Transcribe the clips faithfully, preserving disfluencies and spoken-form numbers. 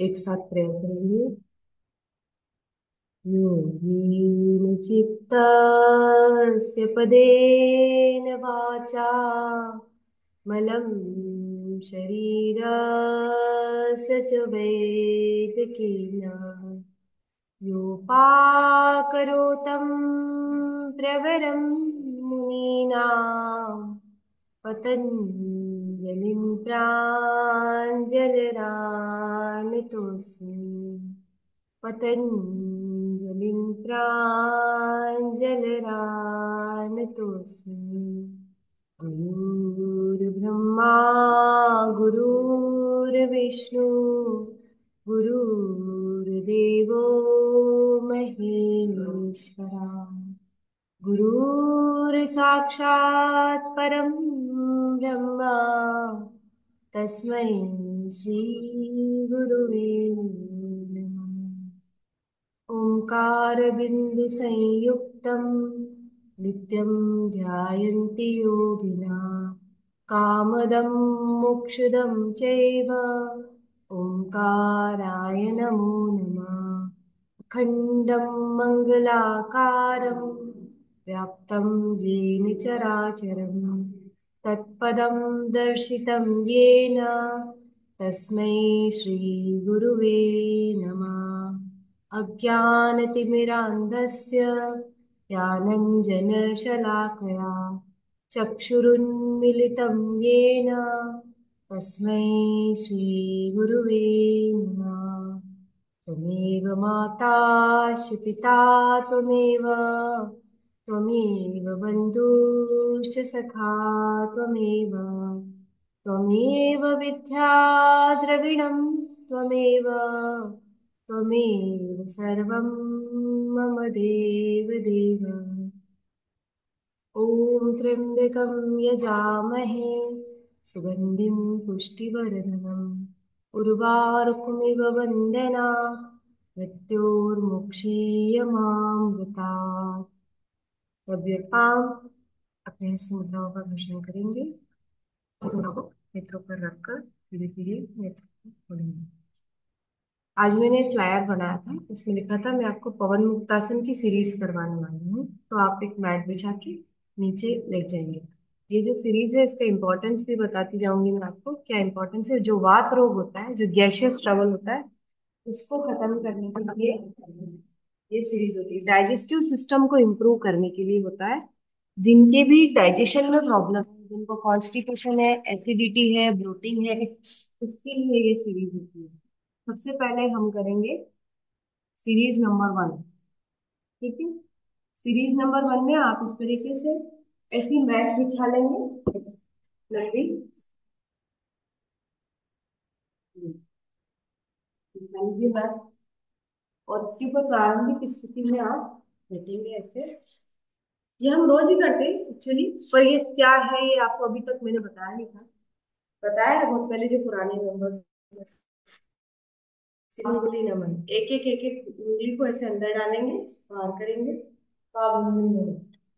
एक साथ प्रेयर करेंगे। योगीन चित्तस्य पदेन वाचा मलं शरीरस्य च वैदिकेन योपाकरोतं प्रवरं मुनीनां पतञ्जलिं प्राञ्जलिरानतोऽस्मि। पतञ्जलिं प्राञ्जलिरानतोऽस्मि। गुरुर्ब्रह्मा गुरुर्विष्णु गुरुर्देवो महेश्वरा गुरुर्साक्षात् परं ब्रह्म तस्मै श्री गुरुवे नमः। ओंकारबिन्दुसंयुक्तं नित्यं ध्यायन्ति योगिना कामदं मोक्षदं चैव ओंकाराय नमो नमः। अखण्डं मङ्गलाकारं व्याप्तं येन चराचरं तत्पदं दर्शितं येन तस्मै श्रीगुरुवे नमः। अज्ञानतिमिरान्धस्य ज्ञानञ्जनशलाकया चक्षुरुन्मिलितं येन तस्मै श्रीगुरुवे नमः। त्वमेव माता च पिता त्वमेव त्वमेव बन्धुश्च सखा त्वमेव त्वमेव विद्या द्रविणं त्वमेव त्वमेव सर्वं मम देवदेव। ॐ त्र्यम्बकं यजामहे सुगन्धिं पुष्टिवर्धनम् उर्वारुकमिव वन्दना मृत्योर्मुक्षीयमामृतात्। तव्यपाम अपने हस्त मुद्राओं का घर्षण करेंगे। मुद्राओं को नेत्रों पर रखकर धीरे धीरे नेत्र को खोलेंगे। आज मैंने फ्लायर बनाया था, उसमें लिखा था मैं आपको पवन मुक्तासन की सीरीज करवाने वाली हूँ, तो आप एक मैट बिछा के नीचे लेट जाएंगे। ये जो सीरीज है इसका इंपॉर्टेंस भी बताती जाऊंगी मैं आपको, क्या इंपॉर्टेंस है। जो वात रोग होता है, जो गैशियस ट्रबल होता है, उसको खत्म करने के लिए ये सीरीज होती है। डाइजेस्टिव सिस्टम को इम्प्रूव करने के लिए होता है। जिनके भी डाइजेशन में प्रॉब्लम है, जिनको कॉन्स्टिपेशन है, एसिडिटी है, ब्लोटिंग है, उसके लिए ये सीरीज होती है। सबसे पहले हम करेंगे सीरीज नंबर वन। ठीक है, सीरीज नंबर वन में आप इस तरीके से ऐसी मैट बिछा लेंगे, लंबी बिछा लीजिए मैट, और इसके ऊपर प्रारंभिक स्थिति में आप बैठेंगे ऐसे। ये हम रोज ही करते हैं एक्चुअली, पर ये क्या है ये आपको अभी तक मैंने बताया नहीं था। बताया है बहुत पहले, जो पुराने मेंबर्स। उंगली नमन, एक एक एक एक उंगली को ऐसे अंदर डालेंगे, बाहर करेंगे, पाव उंगली नमन।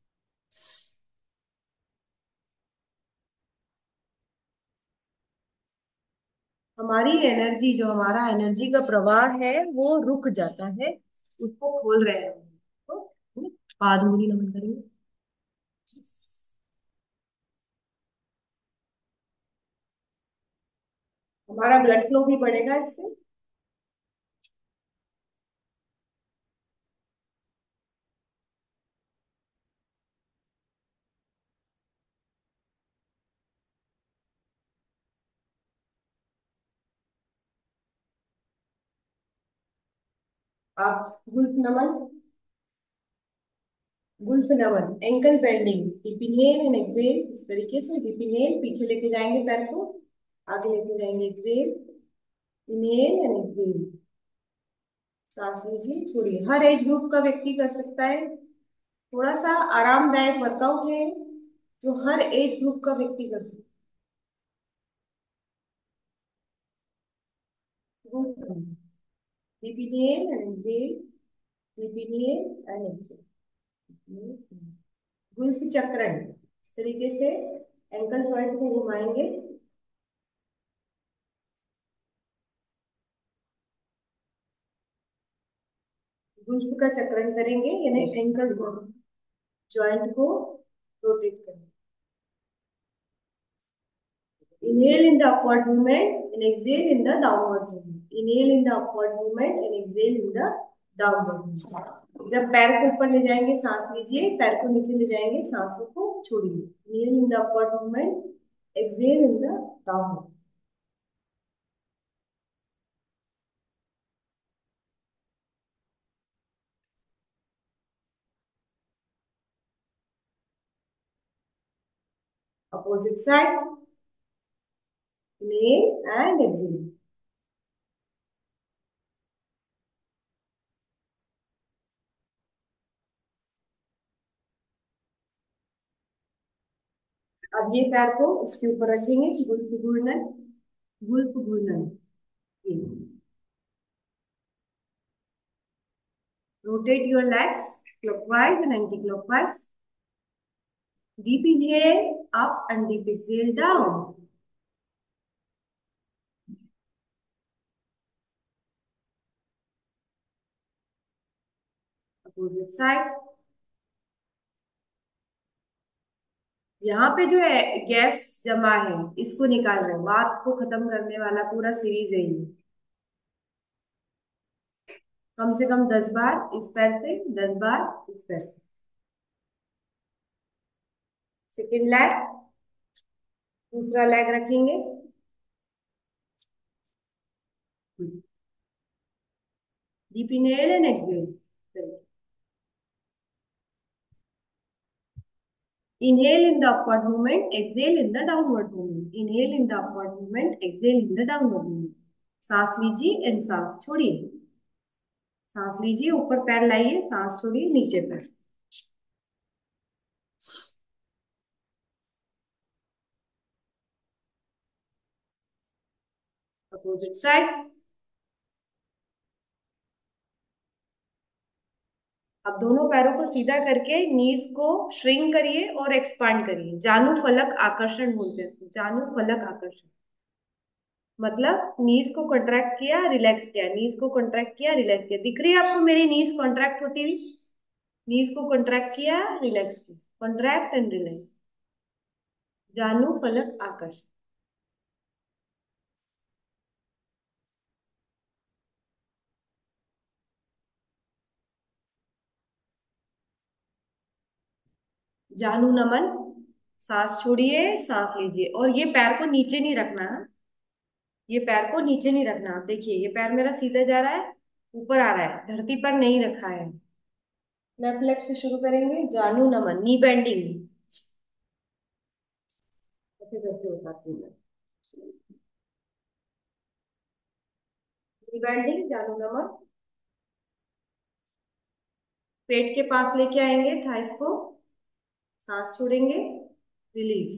हमारी एनर्जी, जो हमारा एनर्जी का प्रवाह है वो रुक जाता है, उसको खोल रहे हैं हम। तो पाद उंगली नमन करेंगे। हमारा ब्लड फ्लो भी बढ़ेगा इससे। आप गुल्फ नमन, गुल्फ नमन, ankle bending, deep inhale and exhale. इस तरीके से डीप इनहेल, पीछे लेके जाएंगे पैर को, आगे लेके जाएंगे, एक्सहेल, इनहेल एंड एक्सहेल। सांस लीजिए, छोड़िए। हर एज ग्रुप का व्यक्ति कर सकता है। थोड़ा सा आरामदायक वर्कआउट है, जो हर एज ग्रुप का व्यक्ति कर सकता है। Deep inhale and exhale. Deep inhale and exhale. गुल्फ चक्रण, इस तरीके से एंकल जॉइंट को घुमाएंगे। गुल्फ का चक्रण करेंगे, यानी एंकल जॉइंट को रोटेट करेंगे। Inhale in the upward movement and exhale in the downward movement. Inhale in the upward movement and exhale in the downward movement. जब पैर को ऊपर ले जाएंगे सांस लीजिए, पैर को नीचे ले जाएंगे सांसों को छोड़िए। Inhale in the upward movement, exhale in the downward. Opposite side. Inhale and exhale. अब ये पैर को इसके ऊपर रखेंगे, गुल्फ घूर्णन, गुल्फ घूर्णन। Rotate your legs clockwise and anti-clockwise. Deep inhale up and deep exhale down. Opposite side. यहाँ पे जो है गैस जमा है, इसको निकाल रहे हैं। वात को खत्म करने वाला पूरा सीरीज है ये। कम से कम दस बार इस पैर से, दस बार इस पैर से। सेकेंड लेग, दूसरा लेग रखेंगे। Deep inhale and exhale. Inhale in the upward movement, exhale in the downward movement. Inhale in the upward movement, exhale in the downward movement. सांस लीजिए एंड सांस छोड़िए। सांस लीजिए, ऊपर पैर लाइए, सांस छोड़िए, नीचे पैर। Opposite side. अब दोनों पैरों को सीधा करके नीज को श्रिंक करिए और एक्सपांड करिए। जानु फलक आकर्षण बोलते हैं, जानु फलक आकर्षण। मतलब नीज को कॉन्ट्रैक्ट किया, रिलैक्स किया, नीज को कॉन्ट्रैक्ट किया, रिलैक्स किया। दिख रही है आपको मेरी नीज कॉन्ट्रैक्ट होती हुई? नीज को कॉन्ट्रैक्ट किया, रिलैक्स किया, कॉन्ट्रैक्ट एंड रिलैक्स। जानु फलक आकर्षण। जानु नमन। सांस छोड़िए, सांस लीजिए, और ये पैर को नीचे नहीं रखना है। ये पैर को नीचे नहीं रखना। आप देखिए, ये पैर मेरा सीधा जा रहा है, ऊपर आ रहा है, धरती पर नहीं रखा है। लेफ्ट लेग से शुरू करेंगे। जानु नमन, नी बेंडिंग। ऐसे करके बताती हूँ मैं। नी बेंडिंग, जानु नमन। पेट के पास लेके आएंगे थाइस को, सांस छोड़ेंगे, रिलीज।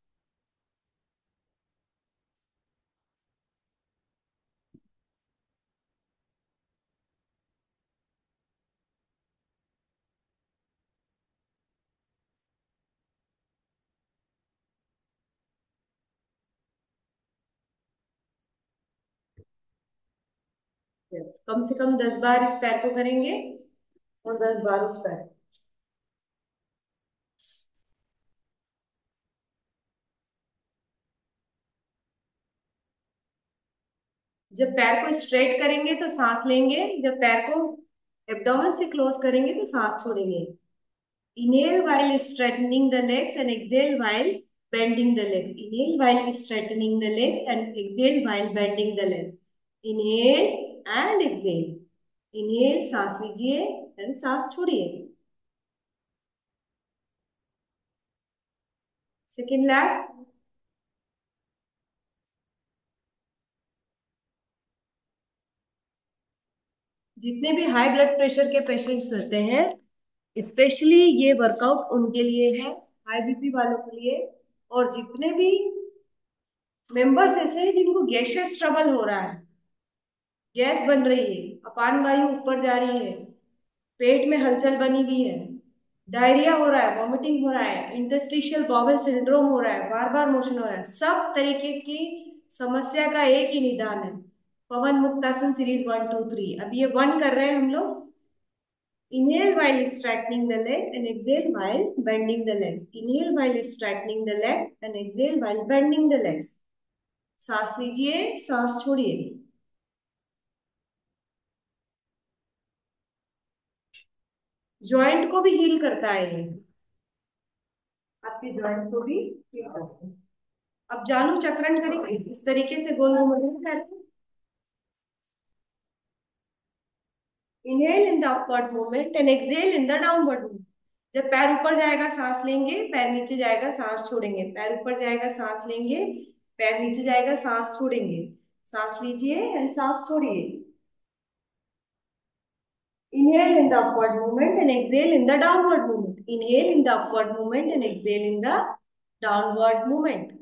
यस, कम से कम दस बार इस पैर को करेंगे और दस बार उस पैर। जब पैर को स्ट्रेट करेंगे तो सांस लेंगे, जब पैर को एब्डोमेन से क्लोज करेंगे तो सांस छोड़ेंगे। Inhale while straightening the legs and exhale while bending the legs. Inhale while straightening the legs and exhale while bending the legs. Inhale and exhale. Inhale, सांस लीजिए and सांस छोड़िए। Second leg. जितने भी हाई ब्लड प्रेशर के patients रहते हैं, specially ये वर्कआउट उनके लिए है, हाई बीपी वालों के लिए। और जितने भी मेंबर्स ऐसे हैं जिनको गैसियस ट्रबल हो रहा है, गैस बन रही है, अपान वायु ऊपर जा रही है, पेट में हलचल बनी हुई है, डायरिया हो रहा है, वॉमिटिंग हो रहा है, इंटरस्टिशियल बॉवल सिंड्रोम हो रहा है, बार बार मोशन हो रहा है, सब तरीके की समस्या का एक ही निदान है, पवन मुक्तासन सीरीज वन टू थ्री। अब ये वन कर रहे हैं हम लोग। Inhale while straightening the leg and exhale while bending the legs. Inhale while straightening the leg and exhale while bending the legs. सांस लीजिए, सांस छोड़िए. जॉइंट को भी हील करता है ये, आपके जॉइंट को भी हील करता है. अब जानु चक्रण करेंगे इस तरीके से, गोल घुमाएंगे. Inhale in the upward movement and exhale in the downward movement. जब पैर ऊपर जाएगा सांस लेंगे, पैर नीचे जाएगा सांस छोड़ेंगे. पैर ऊपर जाएगा सांस लेंगे, पैर नीचे जाएगा सांस छोड़ेंगे. सांस लीजिए एंड सांस छोड़िए. Inhale in the upward movement and exhale in the downward movement. Inhale in the upward movement and exhale in the downward movement.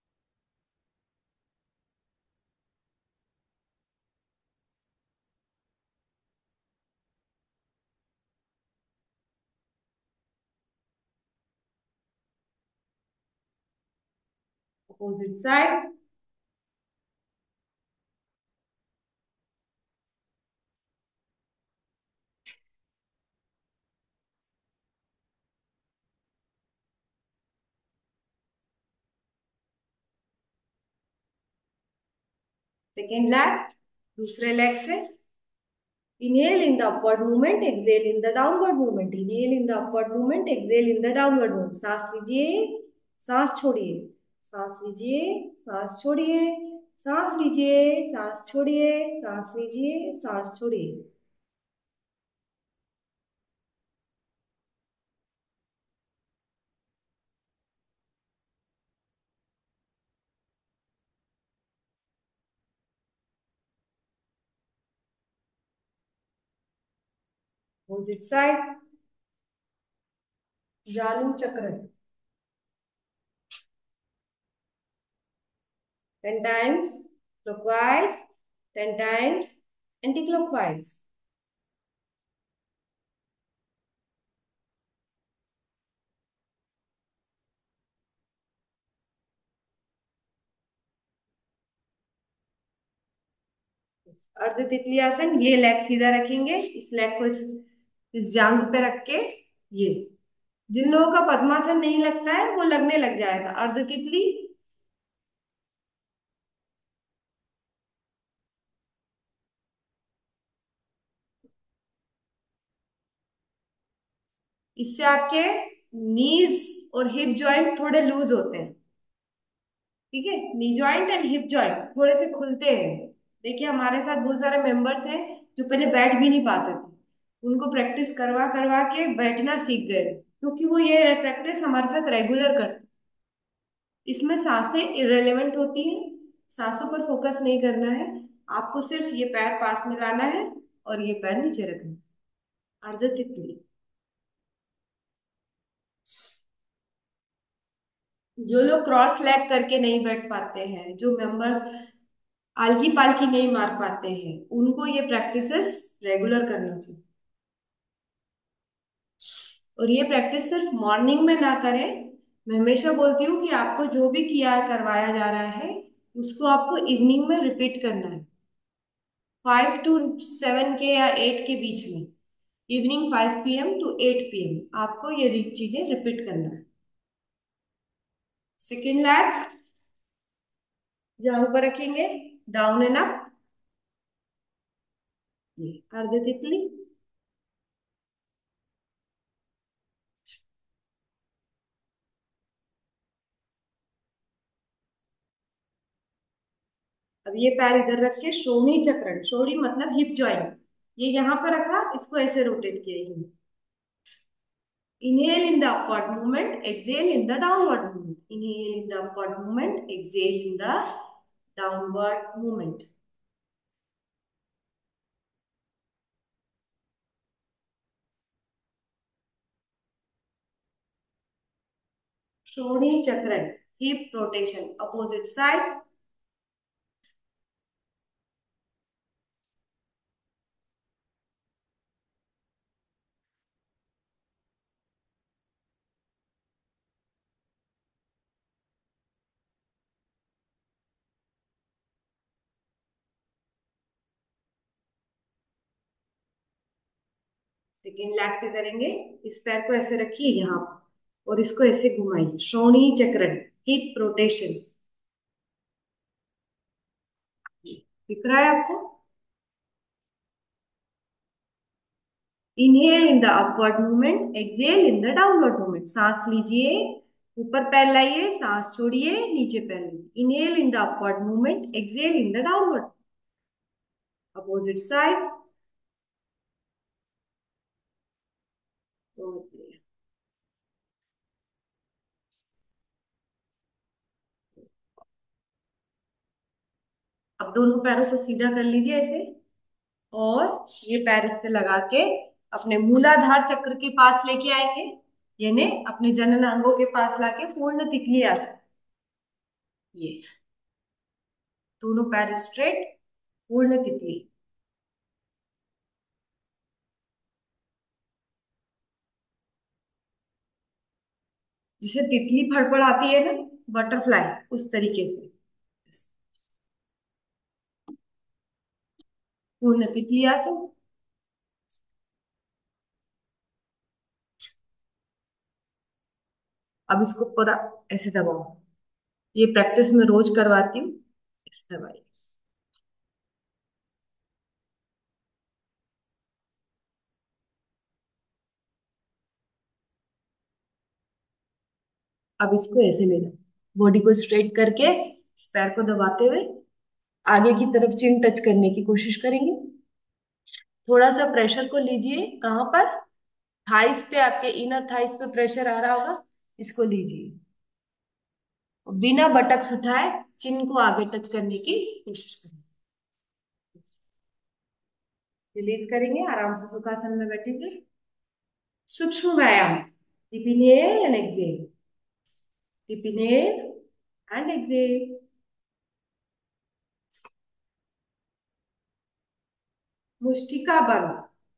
Opposite side. Second leg, दूसरे leg से. Inhale in the upward movement, exhale in the downward movement. Inhale in the upward movement, exhale in the downward movement. सांस लीजिए, सांस छोड़िए. सांस लीजिए, सांस छोड़िए. सांस लीजिए, सांस छोड़िए. सांस लीजिए, सांस छोड़िए. Opposite side. जानु चक्र. ten times clockwise, ten times anti-clockwise. अर्ध तितली आसन. ये लेग सीधा रखेंगे, इस लेग को इस, इस जांघ पे रख के. ये जिन लोगों का पद्मासन नहीं लगता है वो लगने लग जाएगा. अर्ध तितली. इससे आपके नीज और हिप जॉइंट थोड़े लूज होते हैं. ठीक है, knee joint and hip joint थोड़े से खुलते हैं. देखिए हमारे साथ बहुत सारे मेंबर्स हैं जो पहले बैठ भी नहीं पाते थे, उनको प्रैक्टिस करवा करवा के बैठना सीख गए, क्योंकि वो ये प्रैक्टिस हमारे साथ रेगुलर करते. इसमें सांसें इरेलीवेंट होती हैं, सांसों पर फोकस नहीं करना है. आपको सिर्फ ये पैर पास में लाना है और ये पैर नीचे रखना है. अर्ध तितली. जो लोग क्रॉस लेग करके नहीं बैठ पाते हैं, जो मेंबर्स आलकी पालकी नहीं मार पाते हैं, उनको ये प्रैक्टिसेस रेगुलर करना चाहिए. और ये प्रैक्टिस सिर्फ मॉर्निंग में ना करें. मैं हमेशा बोलती हूँ कि आपको जो भी किया करवाया जा रहा है उसको आपको इवनिंग में रिपीट करना है. फाइव टू सेवन के या एट के बीच में. Evening five P M to eight P M आपको ये चीजें रिपीट करना है. Second leg. जहां ऊपर रखेंगे, डाउन एंड अप. ये अर्ध तितली. अब ये पैर इधर रख के श्रोणी चक्रण. श्रोणी मतलब हिप जॉइंट. ये यहाँ पर रखा, इसको ऐसे रोटेट किया. Inhale in the upward movement, exhale in the downward movement. Inhale in the upward movement, exhale in the downward movement. Shroni Chakran, hip rotation, opposite side. Second leg पे करेंगे। इस पैर को ऐसे रखिए यहाँ पर और इसको ऐसे घुमाइए, श्रोणी चक्रण, हिप रोटेशन। दिख रहा है आपको? Inhale in the upward movement, exhale in the downward movement. सांस लीजिए, ऊपर पैर लाइए, सांस छोड़िए, नीचे पैर लीजिए। Inhale in the upward movement, exhale in the downward. Opposite side. अब दोनों पैरों को सीधा कर लीजिए ऐसे, और ये पैर इससे लगा के अपने मूलाधार चक्र के पास लेके आएंगे, यानी अपने जनन अंगों के पास लाके पूर्ण तितली आसन। ये दोनों पैर स्ट्रेट, पूर्ण तितली। जिसे तितली फड़फड़ाती है ना, बटरफ्लाई, उस तरीके से पूर्ण तितली आसन। अब इसको पूरा ऐसे दबाओ। ये प्रैक्टिस में रोज करवाती हूँ, ऐसे दबाइए। अब इसको ऐसे लेना, बॉडी को स्ट्रेट करके इस पैर को दबाते हुए आगे की तरफ चिन टच करने की कोशिश करेंगे। थोड़ा सा प्रेशर को लीजिए, कहाँ पर? थाइस पे, आपके इनर थाइस पे प्रेशर आ रहा होगा, इसको लीजिए। बिना बटक्स उठाए चिन को आगे टच करने की कोशिश करें। रिलीज करेंगे, आराम से सुखासन में बैठेंगे। सूक्ष्म व्यायाम, deep inhale and exhale, deep inhale and exhale. मुष्टिका बंद।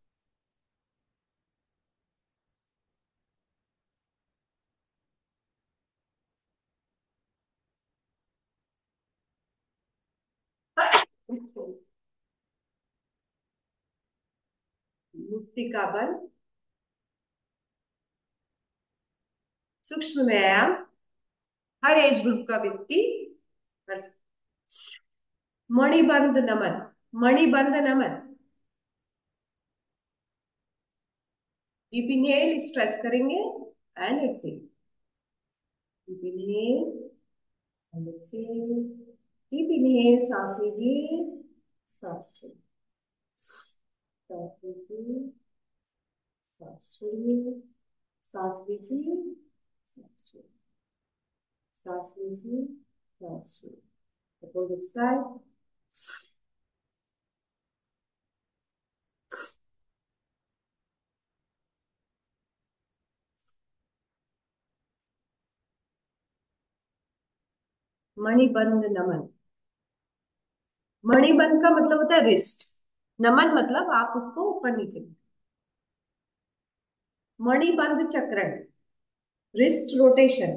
मुष्टिका बंद, सूक्ष्म व्यायाम, हर एज ग्रुप का व्यक्ति कर सकता। मणिबंध नमन, मणिबंध नमन। डीप इनहेल, स्ट्रेच करेंगे and exhale, deep inhale and exhale, deep inhale, सांस लीजिए, सांस छोड़िए, सांस लीजिए, सांस छोड़िए, सांस लीजिए, सांस छोड़िए, सांस लीजिए, सांस छोड़िए। Opposite side. मणिबंध नमन। मणिबंध का मतलब होता है रिस्ट, नमन मतलब आप उसको ऊपर नीचे। मणिबंध चक्रण, wrist rotation.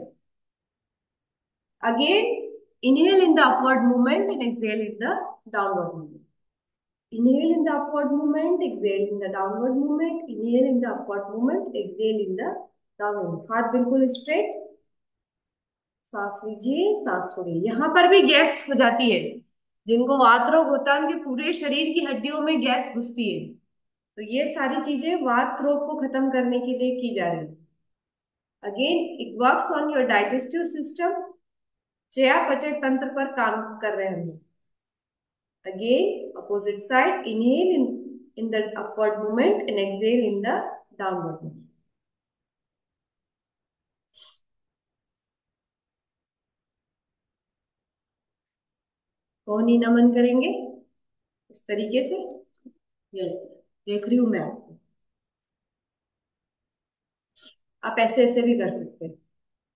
Again, inhale in the upward movement and exhale in the downward movement. Inhale in the upward movement, exhale in the downward movement. Inhale in the upward movement, exhale in the downward movement. हाथ बिल्कुल straight, सांस लीजिए, सांस छोड़िए। यहाँ पर भी gas हो जाती है, जिनको वात रोग होता है उनके पूरे शरीर की हड्डियों में गैस घुसती है, तो ये सारी चीजें वात रोग को खत्म करने के लिए की जा रही है। Again, it works on your digestive system, चयापचय तंत्र पर काम कर रहे हैं। Again, opposite side, inhale in, in the upward movement and exhale in the downward movement. कोहनी नमन करेंगे इस तरीके से। ये देख रही हूं मैं आपको, आप ऐसे ऐसे भी कर सकते हैं।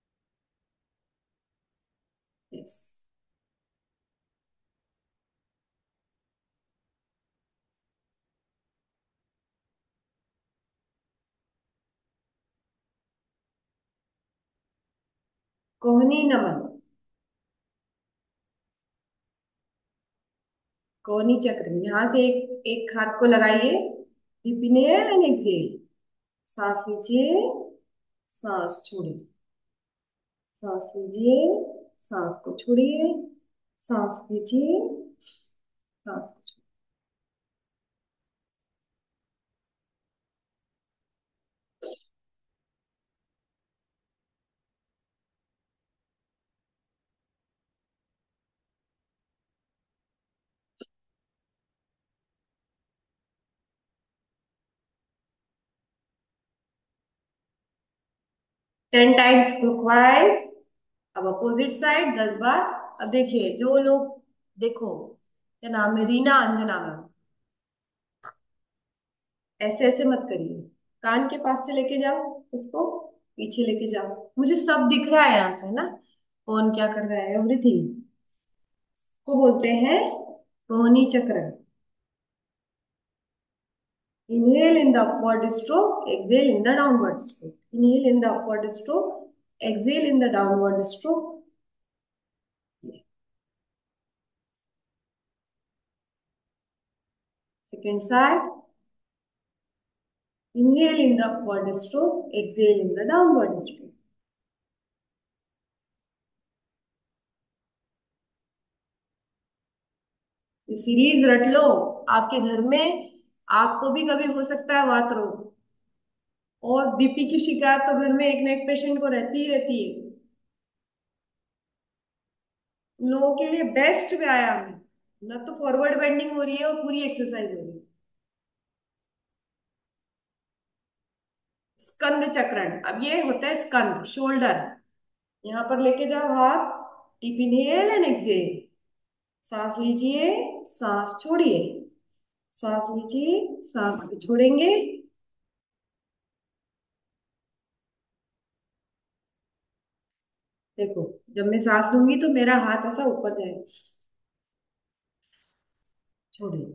यस। कोहनी नमन, कोहनी चक्र। यहां से एक एक हाथ को लगाइए, डीप इनहेल एंड एक्सहेल, सांस लीजिए, सांस छोड़िए, सांस लीजिए, सांस को छोड़िए, सांस लीजिए, सांस को छोड़िए। Ten times clockwise. अब अपोजिट साइड दस बार। अब देखिए जो लोग, देखो क्या नाम है, रीना अंजना मैम, ऐसे ऐसे मत करिए। कान के पास से लेके जाओ, उसको पीछे लेके जाओ। मुझे सब दिख रहा है यहाँ से, है ना, कौन क्या कर रहा है, एवरीथिंग। को बोलते हैं रोहिणी चक्र। Inhale in the upward stroke, exhale in the downward stroke. Inhale in the upward stroke, exhale in the downward stroke. Second side. Inhale in the upward stroke, exhale in the downward stroke. ये series रट लो आपके घर में। आपको भी कभी हो सकता है वात रोग, और बीपी की शिकायत तो घर में एक ना एक पेशेंट को रहती ही रहती है। उन लोगों के लिए बेस्ट व्यायाम है। ना तो फॉरवर्ड बेंडिंग हो रही है और पूरी एक्सरसाइज हो रही है। स्कंद चक्रण, अब ये होता है स्कंद, शोल्डर। यहां पर लेके जाओ हाथ। Deep inhale and exhale. सांस लीजिए, सांस छोड़िए, सांस लीजिए, सांस को छोड़ेंगे। देखो, जब मैं सांस लूंगी तो मेरा हाथ ऐसा ऊपर जाएगा। छोड़िए।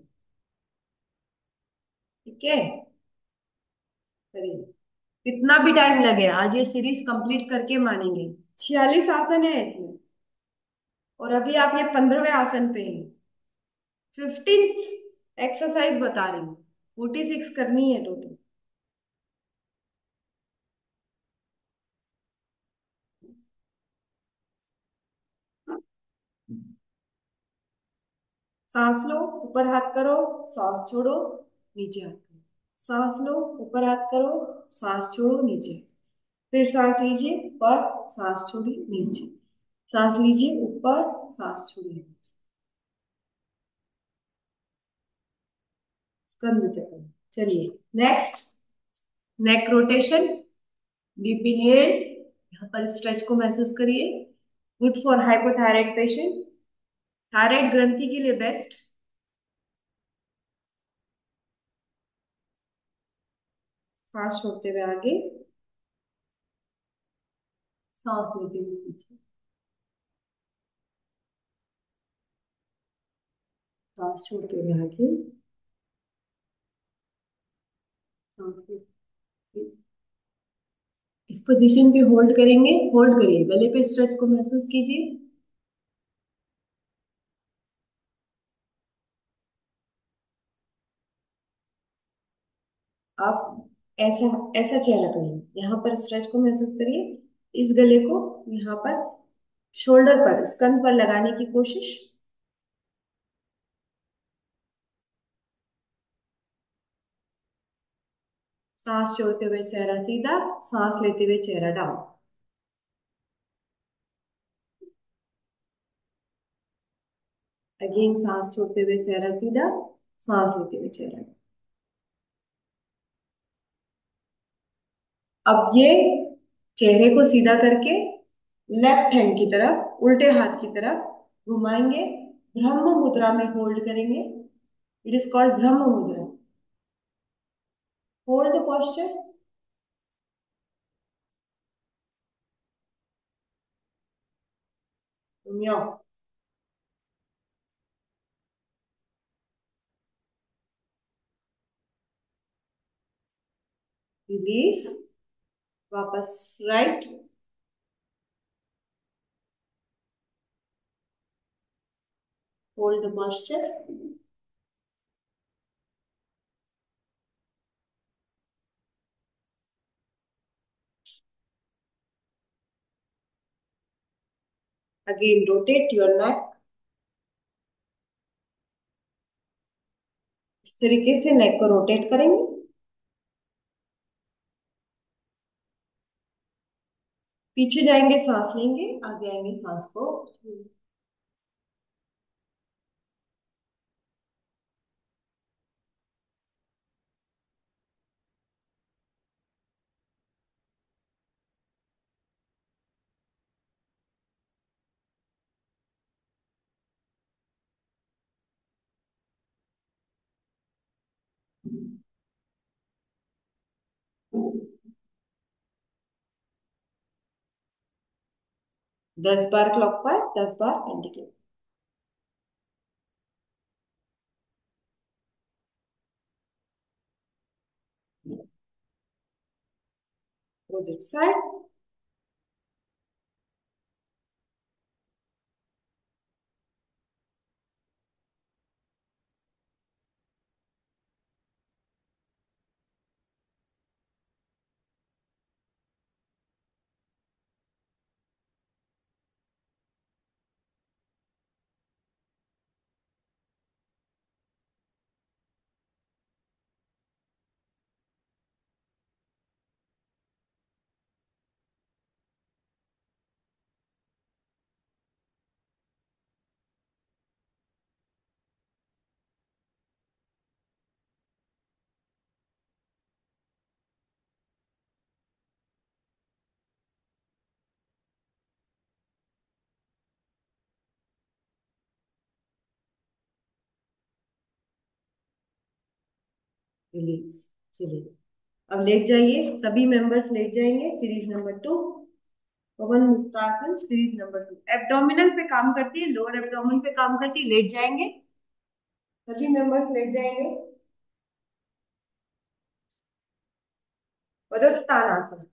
ठीक है, करिए। कितना भी टाइम लगे, आज ये सीरीज कंप्लीट करके मानेंगे। छियालीस आसन है इसमें, और अभी आप ये पंद्रहवें आसन पे हैं। फिफ्टींथ एक्सरसाइज बता रही हूँ। फोर्टी सिक्स करनी है टोटल। सांस लो, ऊपर हाथ करो, सांस छोड़ो, नीचे हाथ करो। सांस लो, ऊपर हाथ करो, सांस छोड़ो, नीचे। फिर सांस लीजिए, ऊपर, सांस छोड़िए, नीचे। सांस लीजिए, ऊपर, सांस छोड़िए। स्कंद चक्र। चलिए next, neck rotation. Deep inhale, यहाँ पर स्ट्रेच को महसूस करिए। Good for hypothyroid patient, thyroid ग्रंथि के लिए बेस्ट। सांस छोड़ते हुए आगे, सांस लेते हुए पीछे, सांस छोड़ते हुए आगे, सांस लेते हुए। इस पोजीशन पे होल्ड करेंगे, होल्ड करिए, गले पे स्ट्रेच को महसूस कीजिए। आप ऐसा ऐसा चेहरा करिए, यहाँ पर स्ट्रेच को महसूस करिए। इस गले को यहाँ पर शोल्डर पर, स्कंध पर लगाने की कोशिश। सांस छोड़ते हुए चेहरा सीधा, सांस लेते हुए चेहरा डाउन। अगेन सांस छोड़ते हुए चेहरा सीधा, सांस लेते हुए चेहरा डाउन। अब ये चेहरे को सीधा करके लेफ्ट हैंड की तरफ, उल्टे हाथ की तरफ घुमाएंगे। ब्रह्म मुद्रा में होल्ड करेंगे। इट इज कॉल्ड ब्रह्म मुद्रा। Hold the posture। म्याओ। रिलीज। वापस right. Hold the posture। Again rotate your neck. इस तरीके से नेक को रोटेट करेंगे। पीछे जाएंगे, सांस लेंगे, आगे आएंगे, सांस को। दस बार क्लॉकवाइज, दस बार anti clock. Opposite side. Release. चलिए, अब लेट जाइए, सभी मेंबर्स लेट जाएंगे। सीरीज नंबर टू, पवन मुक्तासन, सीरीज नंबर टू। एब्डोमिनल पे काम करती है, लोअर एब्डोमिन पे काम करती है। लेट जाएंगे, सभी मेंबर्स लेट जाएंगे। पदोत्तानासन,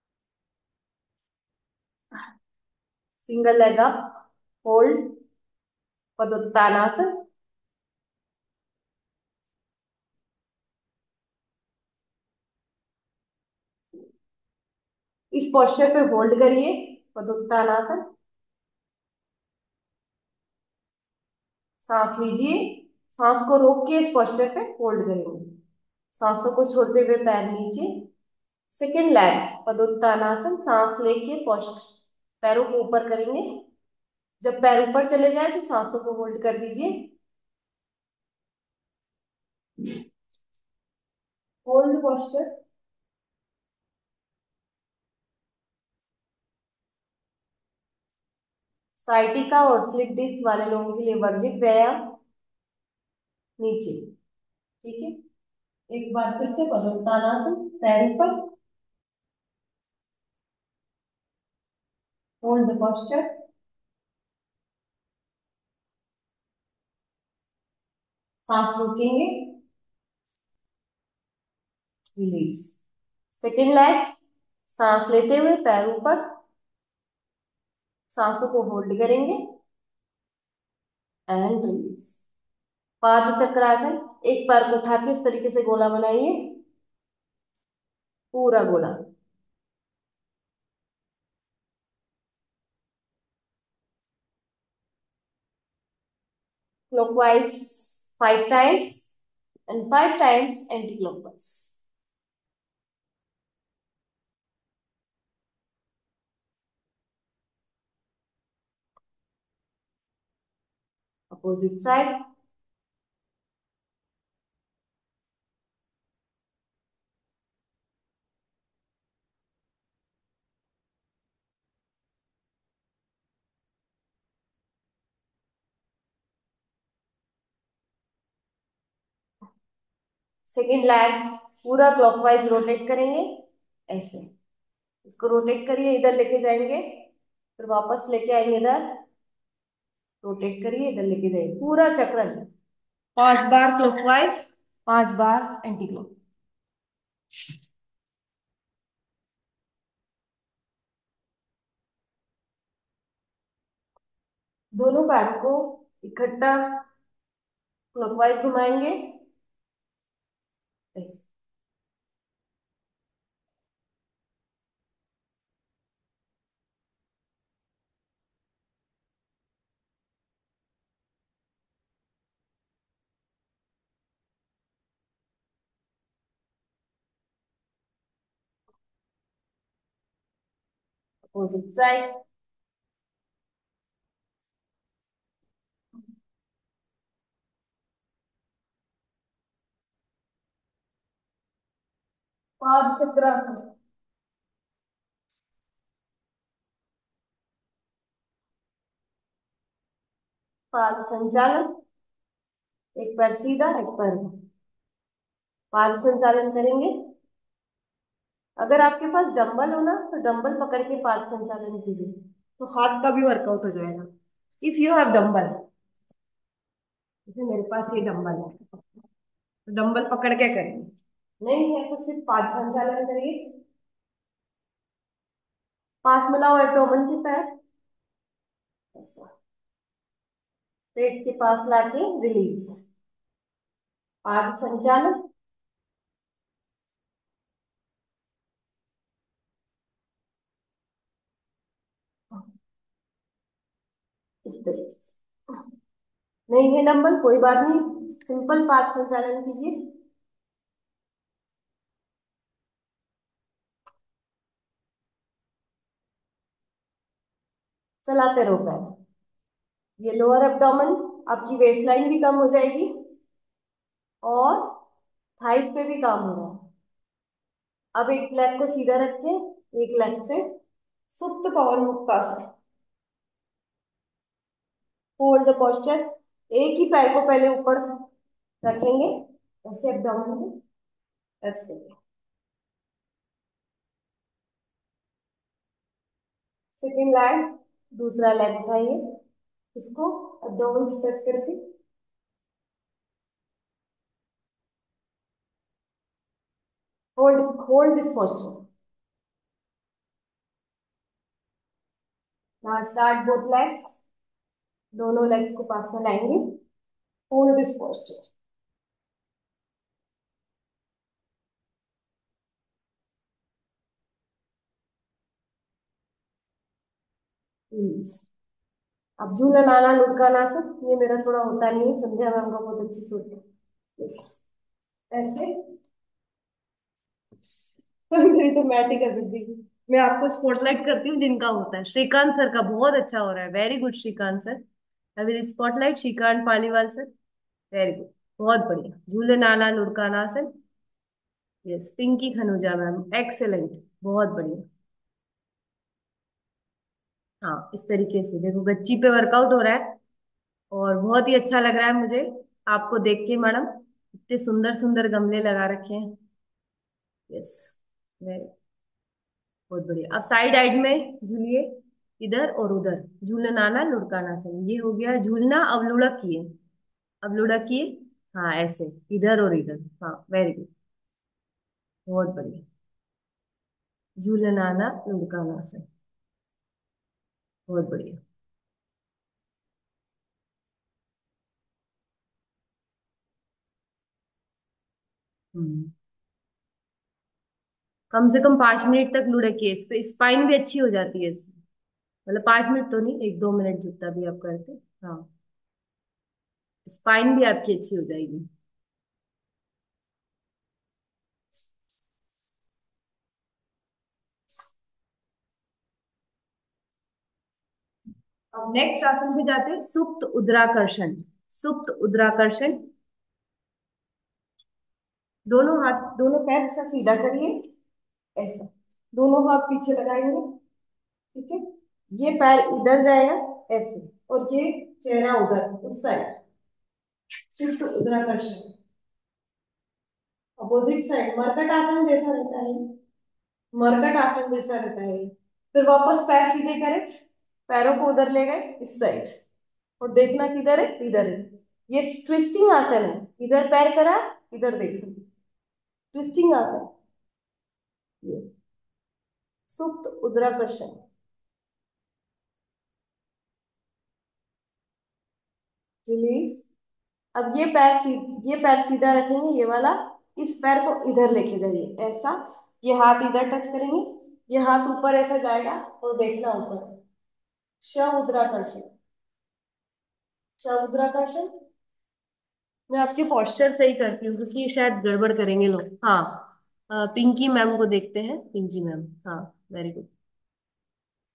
सिंगल लेग अप, होल्ड, पदोत्तानासन। इस पोस्चर पे होल्ड करिए, पदोत्तानासन। सांस लीजिए, सांस को रोक के इस पोस्चर पे होल्ड करेंगे। सांसों को छोड़ते हुए पैर नीचे। सेकेंड लैग पदोत्तानासन, सांस लेके पोस्चर, पैरों को ऊपर करेंगे। जब पैर ऊपर चले जाए तो सांसों को होल्ड कर दीजिए। Hold posture. साइटिका और स्लिप डिस्क वाले लोगों के लिए वर्जित व्यायाम, नीचे। ठीक है, एक बार फिर से पद्मोत्तानासन, पैर ऊपर, होल्ड द पोस्चर। सांस रोकेंगे, रिलीज। सेकेंड लाइन, सांस लेते हुए पैर ऊपर, सांसों को होल्ड करेंगे एंड रिलीज। पाद चक्रासन, एक पैर को उठा के इस तरीके से गोला बनाइए, पूरा गोला। Clockwise five times and five times anti-clockwise. Opposite side. Second leg पूरा क्लॉकवाइज रोटेट करेंगे, ऐसे। इसको रोटेट करिए, इधर लेके जाएंगे, फिर वापस लेके आएंगे इधर, रोटेट करिए, इधर लेके जाइए, पूरा चक्र। पांच बार क्लॉकवाइज, पांच बार एंटी क्लॉक। दोनों पैरों को इकट्ठा क्लॉकवाइज घुमाएंगे, ऐसे। Opposite side. पाद चक्रासन। पाद संचालन, एक पैर सीधा एक पैर। पाद संचालन करेंगे। अगर आपके पास डंबल हो ना तो डंबल पकड़ के पाद संचालन कीजिए, तो हाथ का भी वर्कआउट हो जाएगा। इफ यू हैव डंबल, जैसे मेरे पास ये डंबल है, तो डंबल पकड़ के करेंगे। नहीं है तो सिर्फ पाद संचालन करिए। पास मिलाओ एब्डोमेन के पैर, ऐसा पेट के पास लाके रिलीज। पाद संचालन। इस तरीके से। नहीं है डंबल, कोई बात नहीं, सिंपल पाद संचालन कीजिए। चलाते रहो पैर। ये लोअर एब्डोमेन, आपकी वेस्ट लाइन भी कम हो जाएगी और थाइस पे भी काम हो रहा है। अब एक लेग को सीधा रख के एक लेग से सुप्त पवन मुक्तासन। Hold the posture. एक ही पैर को पहले ऊपर रखेंगे, ऐसे एब्डोमेन में टच करिए। सेकेंड लेग, दूसरा लेग उठाइए, इसको एब्डोमेन से टच करके hold hold this posture. Now start both legs. दोनों लेग्स को पास में लाएंगे। Hold this posture. अब झूला नाना लुढ़का सब ये मेरा थोड़ा होता नहीं है, संध्या मैम का बहुत अच्छी से होता है। Yes. ऐसे। मेरी तो मैट ही कर सकती थी। मैं आपको स्पॉटलाइट करती हूँ जिनका होता है। श्रीकांत सर का बहुत अच्छा हो रहा है, very good Shrikant sir. I will spotlight Shrikant Paliwal sir. Very good, बहुत बढ़िया। झूले नाना लुढ़कानासन। Yes, Pinki Khanuja ma'am, excellent, बहुत बढ़िया। हाँ, इस तरीके से देखो गच्ची पे वर्कआउट हो रहा है और बहुत ही अच्छा लग रहा है मुझे आपको देख के मैडम। इतने सुंदर सुंदर गमले लगा रखे हैं। यस, बहुत बढ़िया। अब साइड आइड में झूलिए, इधर और उधर। झूलनाना लुढ़काना सही, ये हो गया झूलना। अब लुढ़किए, अब लुढ़किए। हाँ ऐसे, इधर और इधर। हाँ वेरी गुड, बहुत बढ़िया। झूलनाना लुढ़काना सही, बहुत बढ़िया। हम्म, कम से कम पांच मिनट तक लुढ़किए, इस पे स्पाइन भी अच्छी हो जाती है इससे। मतलब पांच मिनट तो नहीं, एक दो मिनट जितना भी आप करते। हाँ, स्पाइन भी आपकी अच्छी हो जाएगी। अब नेक्स्ट आसन पे जाते हैं, सुप्त उद्राकर्षण। सुप्त उद्राकर्षण। दोनों हाथ, दोनों पैर ऐसा सीधा करिए, ऐसा। दोनों हाथ पीछे लगाएंगे, ठीक है। ये पैर इधर जाएगा, ऐसे। और ये चेहरा उधर उस साइड। सिर्फ उधराकर्षण। अपोजिट साइड मरकट आसन जैसा रहता है। मरकट आसन जैसा रहता है। फिर वापस पैर सीधे करें, पैरों को उधर ले गए इस साइड, और देखना किधर है, इधर है। ये ट्विस्टिंग आसन है। इधर पैर करा, इधर देखो, ट्विस्टिंग आसन। ये सुप्त उदराकर्षण। रिलीज। अब ये पैर सी ये पैर सीधा रखेंगे, ये वाला। इस पैर को इधर लेके जाइए, ऐसा। ये हाथ इधर टच करेंगे, ये हाथ ऊपर ऐसा जाएगा, और देखना ऊपर। शवुद्राकर्षण। शवुद्राकर्षण। मैं आपके पोस्चर सही करती हूँ क्योंकि ये शायद गड़बड़ करेंगे लोग। हाँ, अ, पिंकी मैम को देखते हैं। पिंकी मैम, हाँ वेरी गुड।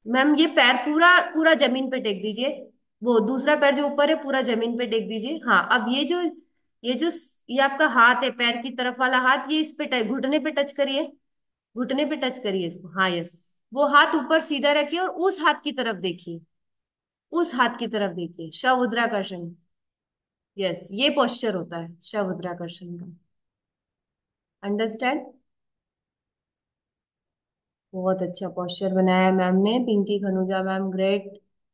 मैम ये पैर पूरा पूरा जमीन पे टेक दीजिए। वो दूसरा पैर जो ऊपर है पूरा जमीन पे टेक दीजिए। हाँ, अब ये जो ये जो ये आपका हाथ है, पैर की तरफ वाला हाथ, ये इस पे टच, घुटने पे टच करिए। घुटने पे टच करिए इसको। हाँ, यस। वो हाथ ऊपर सीधा रखिए और उस हाथ की तरफ देखिए। उस हाथ की तरफ देखिए, शवुद्राकर्षण। यस, ये पोस्चर होता है शवुद्राकर्षण का। अंडरस्टैंड? बहुत अच्छा पोस्चर बनाया है मैम ने। Pinki Khanuja ma'am, great.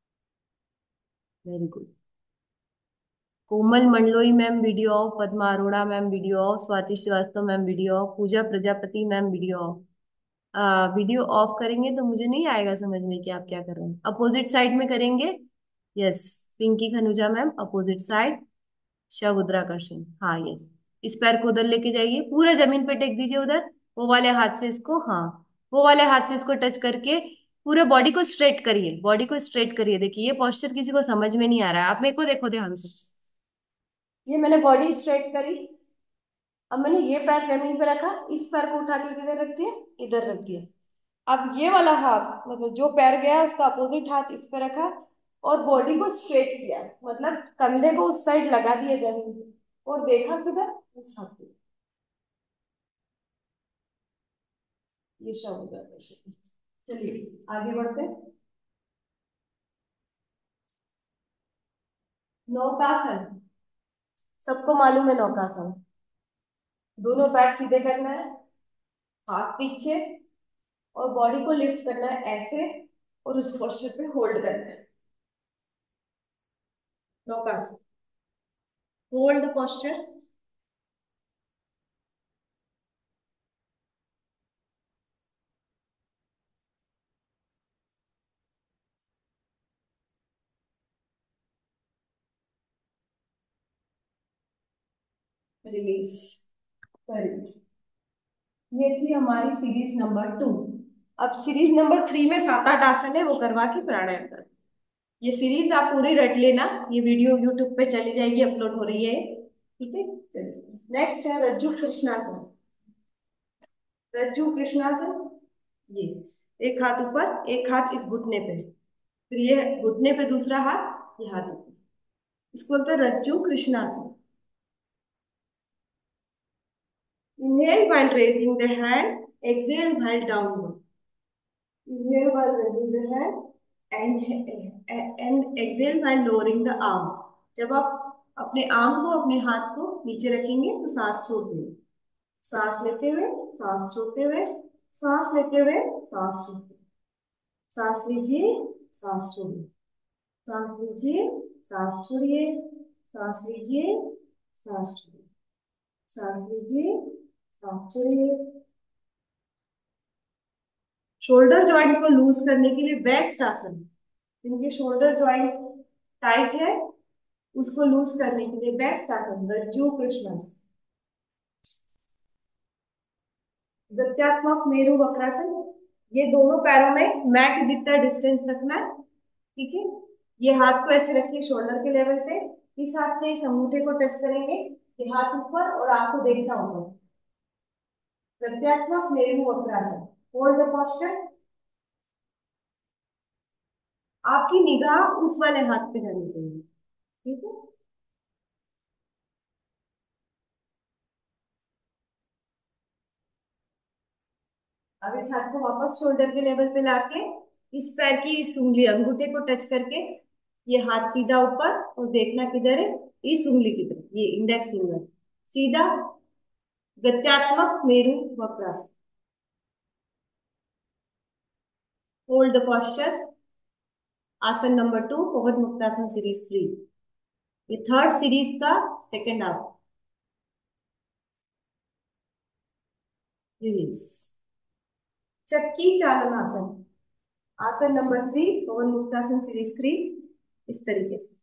Very good. Komal Mandloi ma'am video off, Padma Arora ma'am video off, Swati Srivastava ma'am video off, Puja Prajapati ma'am video off. आ, वीडियो ऑफ करेंगे तो मुझे नहीं आएगा समझ में कि आप क्या कर रहे हैं। अपोजिट साइड में करेंगे। Yes. Pinki Khanuja ma'am, opposite side. शवुद्राकर्षण। हाँ, यस। इस पैर को उधर लेके जाइए, पूरा जमीन पे टेक दीजिए उधर। वो वाले हाथ से इसको, हाँ, वो वाले हाथ से इसको टच करके पूरे बॉडी को स्ट्रेट करिए। बॉडी को स्ट्रेट करिए। देखिए, ये पोस्चर किसी को समझ में नहीं आ रहा है, आप मेरे को देखो ध्यान से। ये मैंने बॉडी स्ट्रेट करी। अब मैंने ये पैर जमीन पे रखा, इस पैर को उठा के किधर रख दिया? इधर रख दिया। अब ये वाला हाथ, मतलब जो पैर गया उसका अपोजिट हाथ इस पे रखा और बॉडी को स्ट्रेट किया, मतलब कंधे को उस साइड लगा दिया जमीन पे और देखा किधर? उस हाथ पे। ये शब्द है दर्शक। चलिए आगे बढ़ते हैं। नौकासन। सबको मालूम है नौकासन। दोनों पैर सीधे करना है, हाथ पीछे, और बॉडी को लिफ्ट करना है ऐसे, और उस पोस्चर पे होल्ड करना है। नौकासन। Hold posture. Release. Very good. ये थी हमारी सीरीज नंबर टू। अब सीरीज नंबर थ्री में सात आठ आसन है, वो करवा के प्राणायाम कर। ये सीरीज आप पूरी रट लेना। ये वीडियो यूट्यूब पे चली जाएगी, अपलोड हो रही है। ठीक है, चलिए नेक्स्ट है रज्जु कृष्णासन। रज्जु कृष्णासन। ये एक हाथ ऊपर, एक हाथ इस घुटने पे, फिर ये घुटने पे दूसरा हाथ, ये हाथ ऊपर। इसको बोलते हैं रज्जु कृष्णासन। Inhale while raising the hand, exhale while downward. Inhale while raising the hand and and exhale while lowering the arm. जब आप अपने आर्म को, अपने हाथ को नीचे रखेंगे तो सांस छोड़ते हुए, सांस लेते हुए, सांस छोड़ते हुए, सांस लेते हुए, सांस छोड़ते हुए, सांस लीजिए, सांस छोड़िए, सांस लीजिए, सांस छोड़िए, सांस लीजिए, सांस छोड़िए, सांस लीजिए, सांस छोड़िए। शोल्डर जॉइंट को लूज करने के लिए बेस्ट आसन, जिनके शोल्डर जॉइंट टाइट है उसको लूज करने के लिए बेस्ट आसन रज्जु कृष्णासन। गत्यात्मक मेरु वक्रासन। ये दोनों पैरों में मैट जितना डिस्टेंस रखना है। ठीक है। ये हाथ को ऐसे रखिए शोल्डर के लेवल पे। इस हाथ से इस अंगूठे को टच करेंगे। ये हाथ ऊपर और आपको देखना होगा। गत्यात्मक मेरु वक्रासन। Hold the posture. आपकी निगाह उस वाले हाथ पे जानी चाहिए। ठीक है। अब इस हाथ को वापस शोल्डर के लेवल पे लाके इस पैर की इस उंगली अंगूठे को टच करके ये हाथ सीधा ऊपर, और देखना किधर है? इस उंगली की तरफ, ये इंडेक्स फिंगर सीधा। गत्यात्मक मेरु वक्रासन। Hold the posture. आसन नंबर टू, पवन मुक्तासन सीरीज थ्री। ये थर्ड सीरीज का सेकंड आसन। रिलीज। चक्की चालन आसन। आसन नंबर थ्री, पवन मुक्तासन सीरीज थ्री। इस तरीके से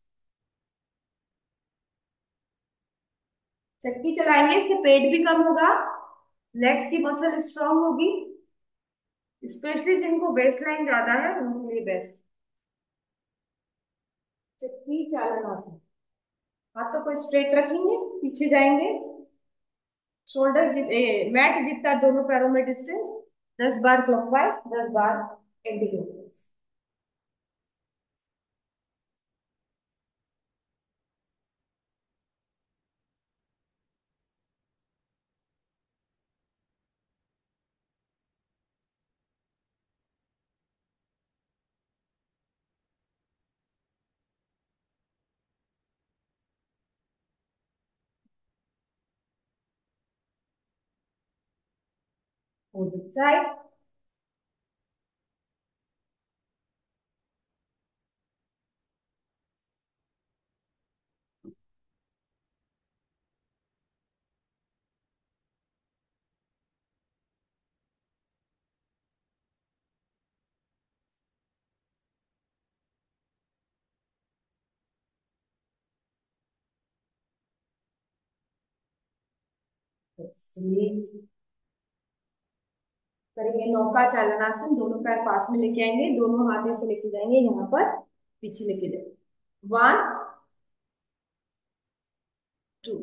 चक्की चलाएंगे, इससे पेट भी कम होगा, लेग्स की मसल स्ट्रांग होगी, स्पेशली जिनको वेस्ट लाइन ज्यादा है उनके लिए बेस्ट। चक्की चालन आसन। हाथों को स्ट्रेट रखेंगे, पीछे जाएंगे, शोल्डर जि, मैट जितना दोनों पैरों में डिस्टेंस, दस बार क्लॉकवाइज, दस बार anti clockwise. Opposite side. Release करेंगे नौका चालनासन। दोनों पैर पास में लेके आएंगे, दोनों हाथ ऐसे लेके जाएंगे यहाँ पर, पीछे लेके जाएंगे। One, two.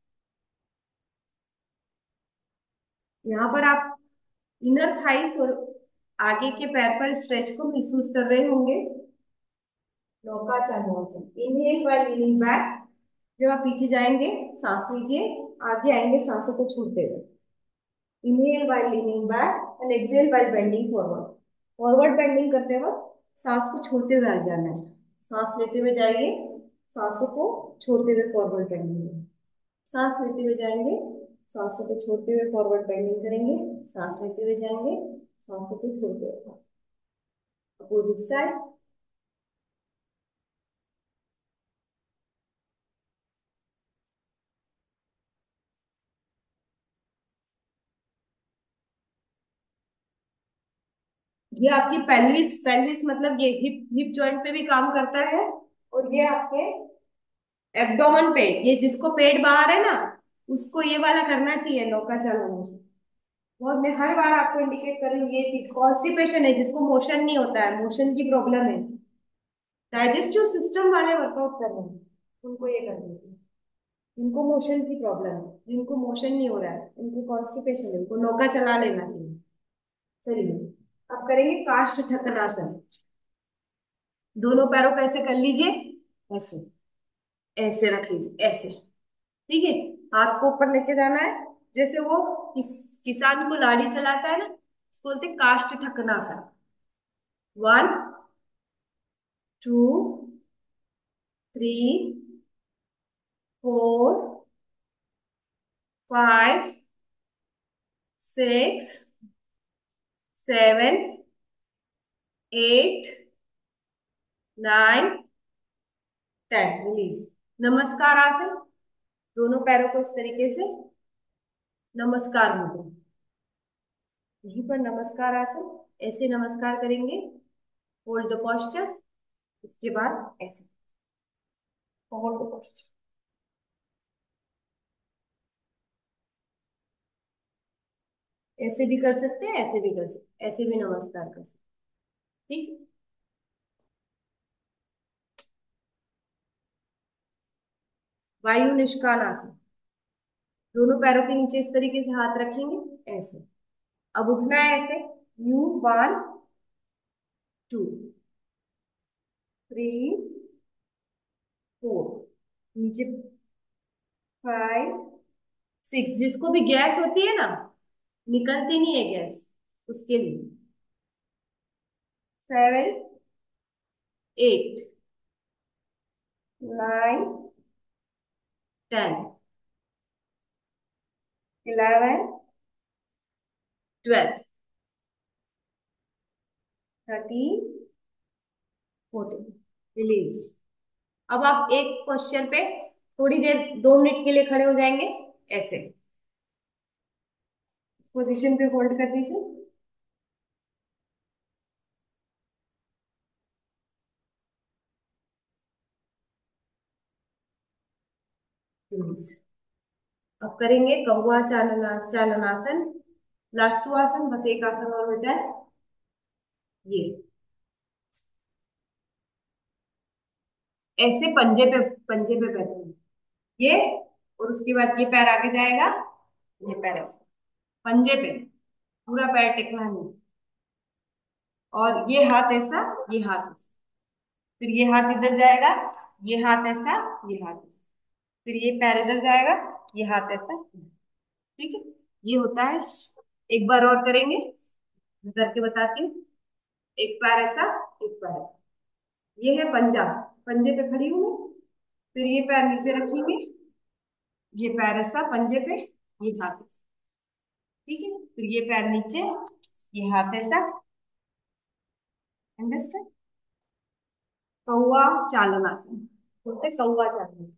यहाँ पर आप इनर थाइस और आगे के पैर पर स्ट्रेच को महसूस कर रहे होंगे। नौका चालनासन। Inhale by leaning back. जब आप पीछे जाएंगे सांस लीजिए, आगे आएंगे सांसों को छोड़ते हुए। Inhale by leaning back and exhale by bending forward. Forward bending करते वक्त सांस को छोड़ते हुए आ जाना है। सांस लेते हुए जाइए, सांसों को छोड़ते हुए फॉरवर्ड बेंडिंग। सांस लेते हुए जाएंगे, सांसों को छोड़ते हुए फॉरवर्ड बेंडिंग करेंगे। सांस लेते हुए जाएंगे, सांसों को छोड़ते हुए। Opposite side. ये आपकी पेल्विस, पेल्विस मतलब ये हिप हिप जॉइंट पे भी काम करता है। और ये आपके एब्डोमेन पे, ये जिसको पेट बाहर है ना, उसको ये वाला करना चाहिए नौका चालना से। और मैं हर बार आपको इंडिकेट कर रही हूँ ये चीज। कॉन्स्टिपेशन है, जिसको मोशन नहीं होता है, मोशन की प्रॉब्लम है, डाइजेस्टिव सिस्टम वाले वर्कआउट कर रहे हैं, उनको ये करना चाहिए। जिनको मोशन की प्रॉब्लम है, जिनको मोशन नहीं हो रहा है, उनको कॉन्स्टिपेशन है, उनको नौका चला लेना चाहिए। चलिए अब करेंगे काष्ठ ठक्करासन। दोनों पैरों को ऐसे कर लीजिए, ऐसे ऐसे रख लीजिए, ऐसे। ठीक है, हाथ को ऊपर लेके जाना है। जैसे वो किस किसान को लाड़ी चलाता है ना, इसको बोलते हैं काष्ठ ठक्करासन। One, two, three, four, five, six, seven, eight, nine, ten. Release. नमस्कार आसन। दोनों पैरों को इस तरीके से नमस्कार मुद्रा। यहीं पर नमस्कार आसन, ऐसे नमस्कार करेंगे। Hold the posture. उसके बाद ऐसे होल्ड द पोस्चर। ऐसे भी कर सकते हैं, ऐसे भी कर सकते हैं, ऐसे भी नमस्कार कर सकते हैं। ठीक। वायु निष्काल आसन। दोनों पैरों के नीचे इस तरीके से हाथ रखेंगे, ऐसे। अब उठना है ऐसे। यू, वन, टू, थ्री, फोर, नीचे फाइव, सिक्स। जिसको भी गैस होती है ना, निकलती नहीं है गैस, उसके लिए। Seven, eight, nine, ten, eleven, twelve, thirteen, fourteen. Release. अब आप एक पोस्चर पे थोड़ी देर, दो मिनट के लिए खड़े हो जाएंगे, ऐसे। इस पोजीशन पे होल्ड कर दीजिए। रिलीज। अब करेंगे कौवा चालना चालनासन। लास्ट आसन, बस एक आसन और बचा है, ये। ऐसे पंजे पे, पंजे पे बैठेंगे, ये। और उसके बाद ये पैर आगे जाएगा, ये पैर ऐसे पंजे पे, पूरा पैर टेकना नहीं। और ये हाथ ऐसा, ये हाथ ऐसा। फिर ये हाथ इधर जाएगा, ये हाथ ऐसा, ये हाथ ऐसा। फिर ये पैर इधर जाएगा, ये हाथ ऐसा। ठीक है, ये होता है। एक बार और करेंगे, मैं करके बताती हूँ। एक पैर ऐसा, एक पैर ऐसा। ये है पंजा, पंजे पे खड़ी हूँ मैं। फिर ये पैर नीचे रखेंगे, ये पैर ऐसा पंजे पे, ये हाथ ऐसा। ठीक है, फिर ये पैर नीचे, ये हाथ ऐसा। अंडरस्टैंड? कौवा चालन आसन बोलते, कौवा चालन।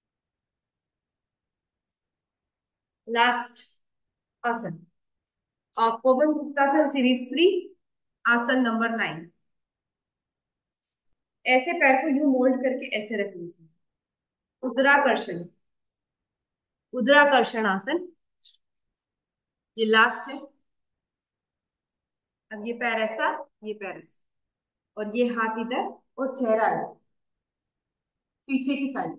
लास्ट आसन, पवन मुक्तासन सीरीज थ्री, आसन नंबर नाइन। ऐसे पैर को यूं मोल्ड करके ऐसे रख लीजिए। उदराकर्षण, उदराकर्षण आसन, ये लास्ट है। अब ये पैर ऐसा, ये पैर ऐसा, और ये हाथ इधर, और चेहरा इधर, पीछे की साइड।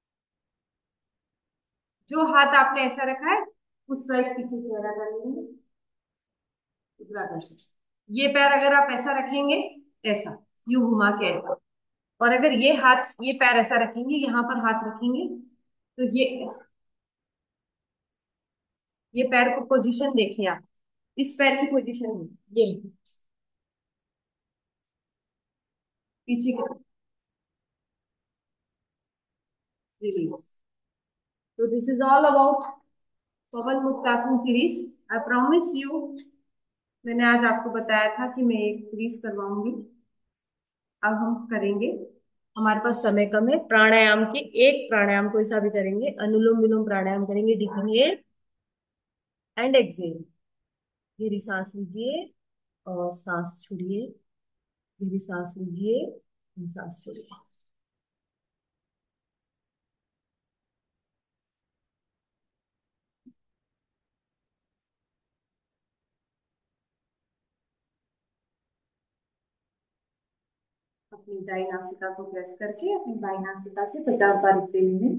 जो हाथ आपने ऐसा रखा है उस साइड पीछे चेहरा कर लेंगे। उदराकर्षण। ये पैर अगर आप ऐसा रखेंगे, ऐसा यूं घुमा के ऐसा, और अगर ये हाथ, ये पैर ऐसा रखेंगे, यहाँ पर हाथ रखेंगे, तो ये ऐसा। ये पैर को पोजीशन देखिए आप, इस पैर की पोजीशन ये पीछे की रिलीज। तो दिस इज ऑल अबाउट पवन मुक्तासन सीरीज। आई प्रॉमिस यू, मैंने आज आपको बताया था कि मैं एक सीरीज करवाऊंगी। अब हम करेंगे, हमारे पास समय कम है, प्राणायाम के एक प्राणायाम को ऐसा भी करेंगे, अनुलोम विलोम प्राणायाम करेंगे। Deep inhale and exhale. गहरी सांस लीजिए और सांस छोड़िए, गहरी सांस लीजिए, सांस छोड़िए। अपनी दाई नासिका को प्रेस करके अपनी बाई नासिका से पचास बार एक्सहेल में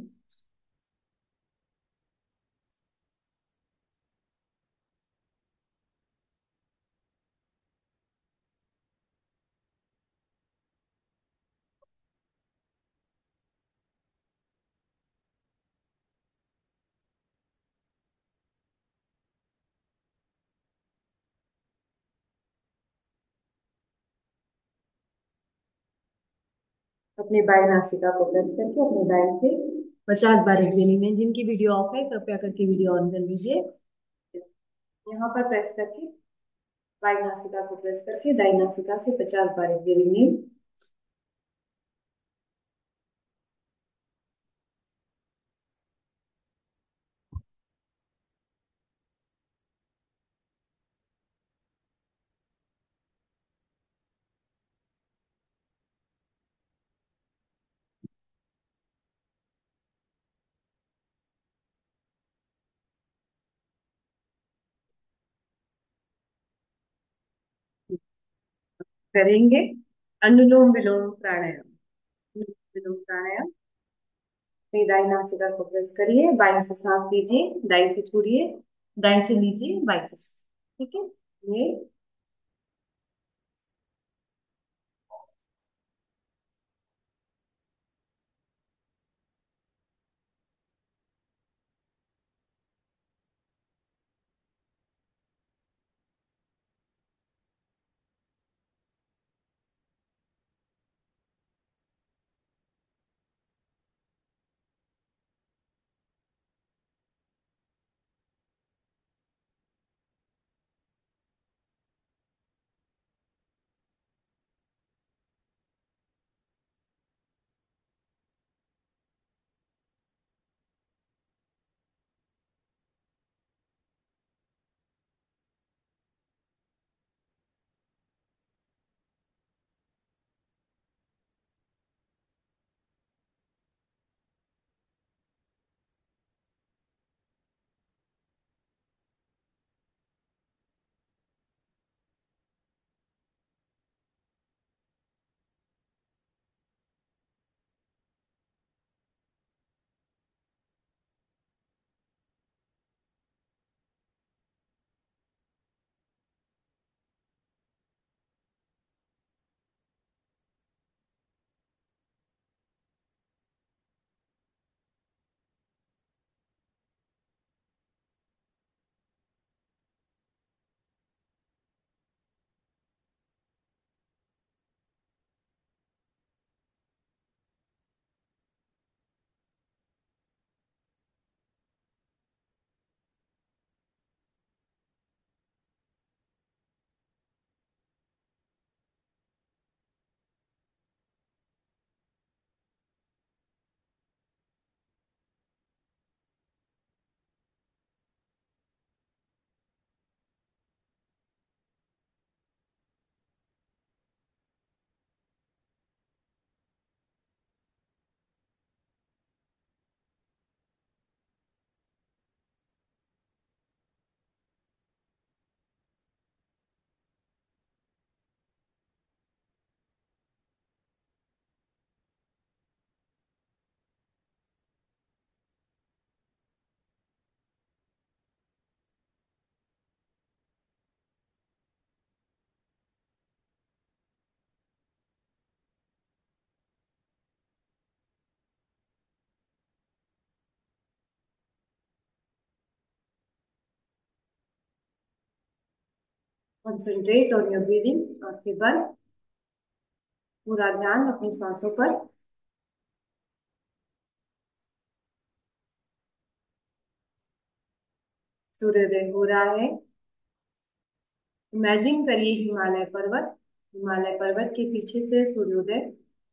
अपने बाई नासिका को प्रेस करके अपने दाई से पचास बार एक्सहेल लें। जिनकी वीडियो ऑफ है कृपया करके वीडियो ऑन कर लीजिए। यहाँ पर प्रेस करके बाई नासिका को प्रेस करके दाई नासिका से पचास बार एक्सहेल लें। करेंगे अनुलोम विलोम प्राणायाम। अनुलोम विलोम प्राणायाम। अपनी दाई नासिका को प्रेस करिए, बाएं से सांस लीजिए, दाएं से छोड़िए, दाएं से लीजिए, बाएं से छोड़िए। ठीक है, ये कंसंट्रेट ऑन योर ब्रीदिंग। आंखें बंद, पूरा ध्यान अपनी सांसों पर। सूर्योदय हो रहा है। इमेजिन करिए हिमालय पर्वत, हिमालय पर्वत के पीछे से सूर्योदय।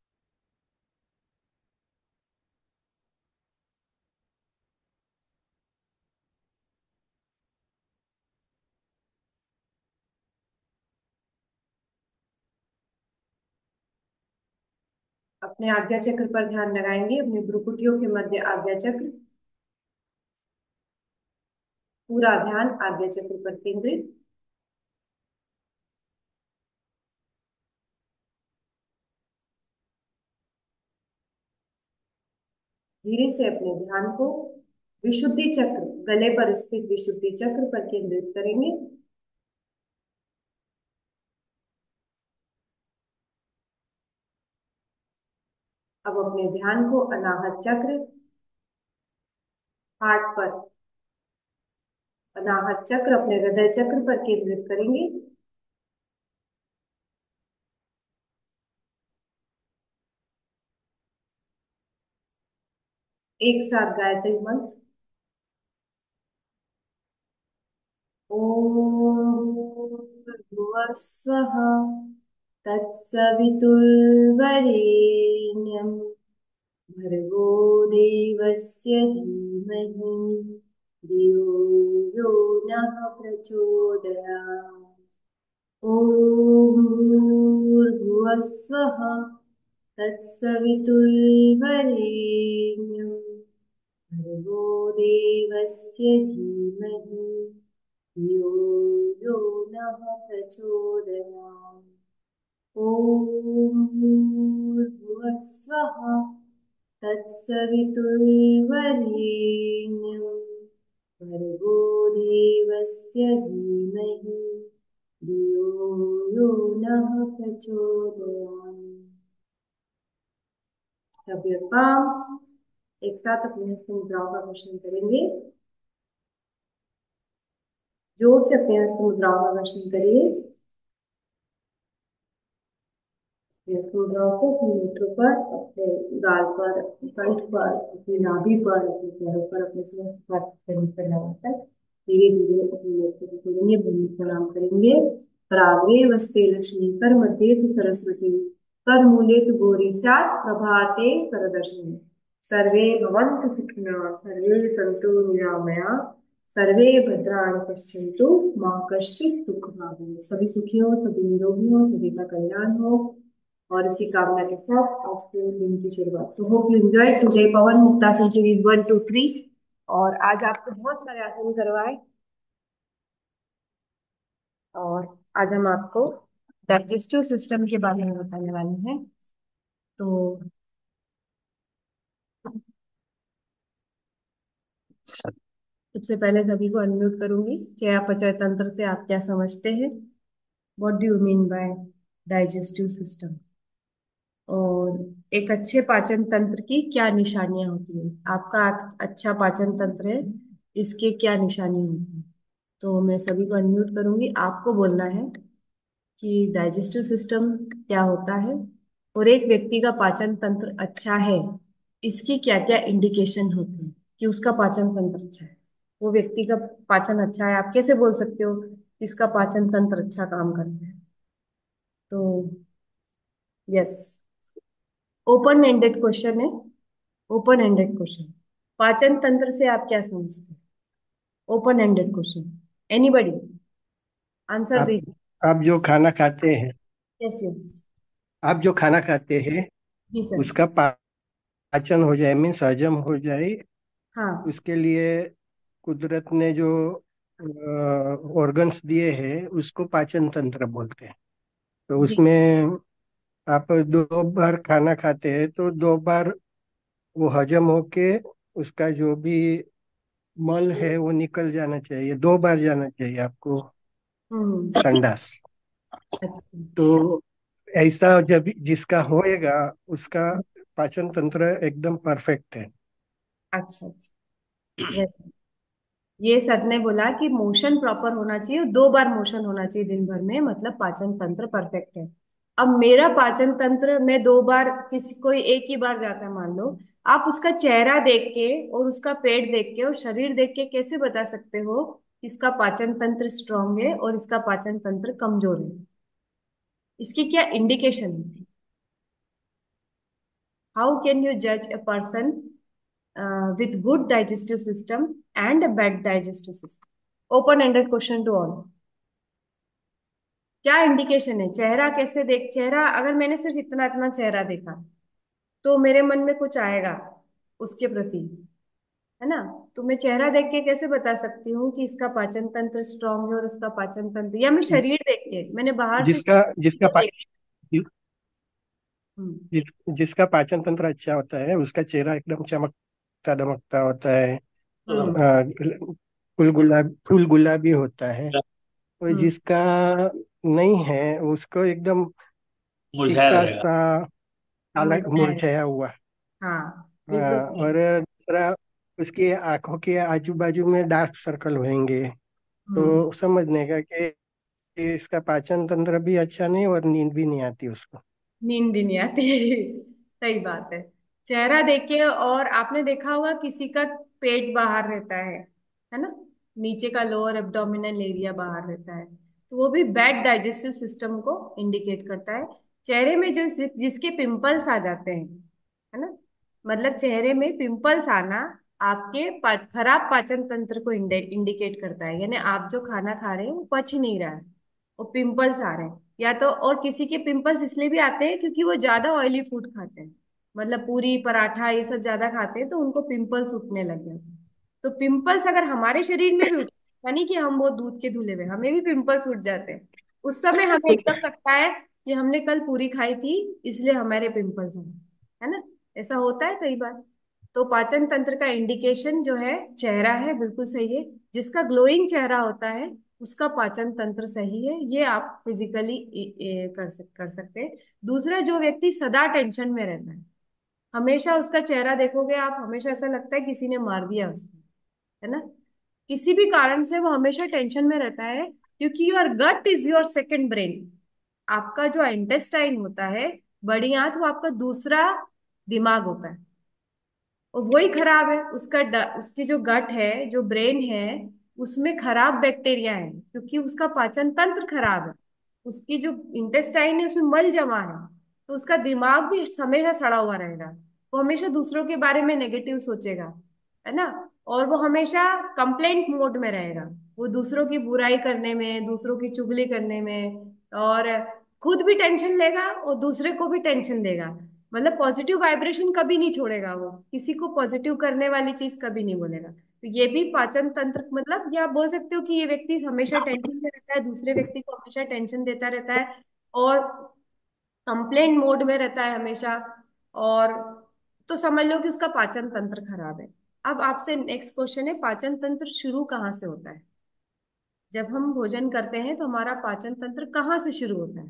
अपने आज्ञा चक्र पर ध्यान लगाएंगे, अपनी भ्रुकुटियों के मध्य आज्ञा चक्र। पूरा ध्यान आज्ञा चक्र पर केंद्रित। धीरे से अपने ध्यान को विशुद्धि चक्र, गले पर स्थित विशुद्धि चक्र पर केंद्रित करेंगे। अब अपने ध्यान को अनाहत चक्र, हार्ट पर, अनाहत चक्र अपने हृदय चक्र पर केंद्रित करेंगे। एक साथ गायत्री मंत्र। ओम भूर्भुवः स्वः तत्सवितुर्वरेण्यं भर्गो देवस्य धीमहि धियो यो नः प्रचोदयात्। ॐ भूर्भुवः स्वः तत्सवितुर्वरेण्यं भर्गो देवस्य धीमहि धियो यो नः प्रचोदयात्। ॐ भूर्भुवः स्वः तत्सवितुर्वरेण्यं भर्गो देवस्य धीमहि धियो यो नः प्रचोदयात्। Rub your palms। एक साथ अपने हस्त मुद्राओं का दर्शन करेंगे। जोर से अपने हस्त मुद्राओं का दर्शन करिए। हस्त मुद्राओं को अपने नेत्रों पर, अपने गाल पर, अपने कंठ पर, अपनी नाभि पर, अपने पैरों पर, अपने शरीर पर लगाकर धीरे धीरे अपने नेत्रों को खोलेंगे, भूमि प्रणाम करेंगे। कराग्रे वस्ते लक्ष्मी, कर मध्ये तु सरस्वती, कर मूले तु गौरी स्यात्, प्रभाते कर दर्शनी। सर्वे भवन्तु सुखिनः, सर्वे सन्तु निरामया, सर्वे भद्राणि पश्यन्तु मां कश्चित् दुःखभाग् भवेत्। सभी सुखी हो, सभी निरोगी हो, सभी का कल्याण हो। और इसी कामना के साथ आज के दिन की शुरुआत। So hope you enjoy today पवन मुक्तासन सीरीज वन टू थ्री। और आज आपको बहुत सारे आसन करवाए, और आज हम आपको डाइजेस्टिव सिस्टम के बारे में बताने वाले हैं। तो सबसे पहले सभी को अनम्यूट करूंगी। चयापचय तंत्र से आप क्या समझते हैं? What do you mean by digestive system? और एक अच्छे पाचन तंत्र की क्या निशानियां होती हैं? आपका अच्छा पाचन तंत्र है, इसके क्या निशानी होती है? तो मैं सभी को अनम्यूट करूंगी, आपको बोलना है कि डाइजेस्टिव सिस्टम क्या होता है और एक व्यक्ति का पाचन तंत्र अच्छा है, इसकी क्या क्या इंडिकेशन होते हैं कि उसका पाचन तंत्र अच्छा है। वो व्यक्ति का पाचन अच्छा है, आप कैसे बोल सकते हो इसका पाचन तंत्र अच्छा काम करता है? तो यस, ओपन एंडेड क्वेश्चन है, ओपन एंडेड क्वेश्चन। पाचन तंत्र से आप क्या समझते हैं? Open ended question, anybody answer आप दीजिए। आप जो खाना खाते हैं यस यस। आप जो खाना खाते हैं जी सर। उसका पाचन हो जाए, मीन्स हजम हो जाए, हाँ। उसके लिए कुदरत ने जो ऑर्गन्स दिए हैं उसको पाचन तंत्र बोलते हैं। तो जी। उसमें आप दो बार खाना खाते हैं तो दो बार वो हजम होके उसका जो भी मल है वो निकल जाना चाहिए, दो बार जाना चाहिए आपको हम्म। संडास। अच्छा तो ऐसा जब जिसका होएगा उसका पाचन तंत्र एकदम परफेक्ट है। अच्छा अच्छा। Yes. ये सर ने बोला कि मोशन प्रॉपर होना चाहिए, दो बार मोशन होना चाहिए दिन भर में, मतलब पाचन तंत्र परफेक्ट है। अब मेरा पाचन तंत्र, मैं दो बार, किसी कोई एक ही बार जाता है मान लो, आप उसका चेहरा देख के और उसका पेट देख के और शरीर देख के कैसे बता सकते हो कि इसका पाचन तंत्र स्ट्रांग है और इसका पाचन तंत्र कमजोर है? इसकी क्या इंडिकेशन है? हाउ कैन यू जज a person with good digestive system and bad digestive system? Open ended question to all. क्या इंडिकेशन है? चेहरा कैसे देख, चेहरा अगर मैंने सिर्फ इतना इतना चेहरा देखा तो मेरे मन में कुछ आएगा उसके प्रति, है ना? तो मैं चेहरा देख के कैसे बता सकती हूँ कि इसका पाचन तंत्र स्ट्रांग है और इसका पाचन तंत्र, या मैं शरीर देख के, मैंने बाहर से जिसका जिसका को पा, देख। हम्म। जिस, जिसका पाचन तंत्र अच्छा होता है उसका चेहरा एकदम चमकता दमकता होता है। हम्म। आ, फूल गुलाब फूल गुलाबी होता है। और हम्म। जिसका नहीं है उसको एकदम मुरझाया फीका रहेगा। सा, काला मुझे, मुरझाया हुआ। हाँ बिल्कुल हाँ, सही। और दूसरा, उसकी आंखों के आजू बाजू में डार्क सर्कल होंगे। हम्म। तो समझने का कि इसका पाचन तंत्र भी अच्छा नहीं और नींद भी नहीं आती उसको। नींद भी नहीं आती सही बात है। चेहरा देख के, और आपने देखा होगा किसी का पेट बाहर रहता है है ना? नीचे का लोअर एब्डोमिनल एरिया बाहर रहता है, तो वो भी बैड डाइजेस्टिव सिस्टम को इंडिकेट करता है। चेहरे में जो जिसके पिंपल्स आ जाते हैं, है ना, मतलब चेहरे में पिंपल्स आना आपके पाच, खराब पाचन तंत्र को इंडिकेट करता है, यानी आप जो खाना खा रहे हैं वो पच नहीं रहा है, वो पिंपल्स आ रहे हैं। या तो और किसी के पिंपल्स इसलिए भी आते हैं क्योंकि वो ज्यादा ऑयली फूड खाते हैं, मतलब पूरी पराठा ये सब ज्यादा खाते हैं तो उनको पिंपल्स उठने लग जाते हैं। तो पिंपल्स अगर हमारे शरीर में भी उठे, यानी कि हम वो दूध के धुले हुए, हमें भी पिंपल्स उठ जाते हैं, उस समय हमें एकदम लगता है कि हमने कल पूरी खाई थी इसलिए हमारे पिंपल्स हैं, है ना? ऐसा होता है कई बार। तो पाचन तंत्र का इंडिकेशन जो है चेहरा है, बिल्कुल सही है। जिसका ग्लोइंग चेहरा होता है उसका पाचन तंत्र सही है, ये आप फिजिकली कर सक कर सकते हैं। दूसरा, जो व्यक्ति सदा टेंशन में रहता है, हमेशा उसका चेहरा देखोगे आप, हमेशा ऐसा लगता है किसी ने मार दिया उसको, है ना? किसी भी कारण से वो हमेशा टेंशन में रहता है, क्योंकि your gut is your second brain. आपका जो इंटेस्टाइन होता है, बड़ी आंत, वो आपका दूसरा दिमाग होता है, और वही खराब है। उसका ड, उसकी जो गट है, जो ब्रेन है, उसमें खराब बैक्टीरिया है, क्योंकि उसका पाचन तंत्र खराब है। उसकी जो इंटेस्टाइन है उसमें मल जमा है, तो उसका दिमाग भी हमेशा सड़ा हुआ रहेगा। वो हमेशा दूसरों के बारे में नेगेटिव सोचेगा, है ना? और वो हमेशा कंप्लेंट मोड में रहेगा, वो दूसरों की बुराई करने में, दूसरों की चुगली करने में, और खुद भी टेंशन लेगा और दूसरे को भी टेंशन देगा। मतलब पॉजिटिव वाइब्रेशन कभी नहीं छोड़ेगा, वो किसी को पॉजिटिव करने वाली चीज कभी नहीं बोलेगा। तो ये भी पाचन तंत्र, मतलब या आप बोल सकते हो कि ये व्यक्ति हमेशा टेंशन में रहता है, दूसरे व्यक्ति को हमेशा टेंशन देता रहता है, और कंप्लेंट मोड में रहता है हमेशा, और तो समझ लो कि उसका पाचन तंत्र खराब है। अब आपसे नेक्स्ट क्वेश्चन है, पाचन तंत्र शुरू कहाँ से होता है? जब हम भोजन करते हैं तो हमारा पाचन तंत्र कहाँ से शुरू होता है?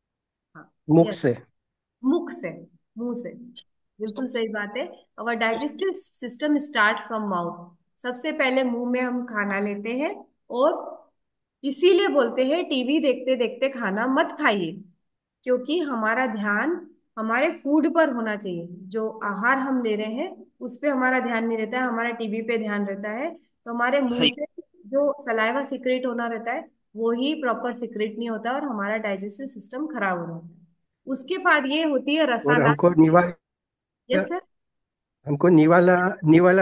हाँ, मुख यस, से। मुख से, मुंह से, बिल्कुल सही बात है। Our digestive system start from mouth. सबसे पहले मुंह में हम खाना लेते हैं, और इसीलिए बोलते हैं टीवी देखते देखते खाना मत खाइए, क्योंकि हमारा ध्यान हमारे फूड पर होना चाहिए। जो आहार हम ले रहे हैं उस पे हमारा ध्यान नहीं रहता है, हमारा टीवी पे ध्यान रहता है। तो हमारे मुंह सही। से जो सलाइवा सिक्रेट होना रहता है वो ही प्रॉपर सिक्रेट नहीं होता, और हमारा डाइजेस्टिव सिस्टम खराब हो रहा है। उसके बाद ये होती है और रसादार। हमको निवाला यस सर। हमको निवाला निवाला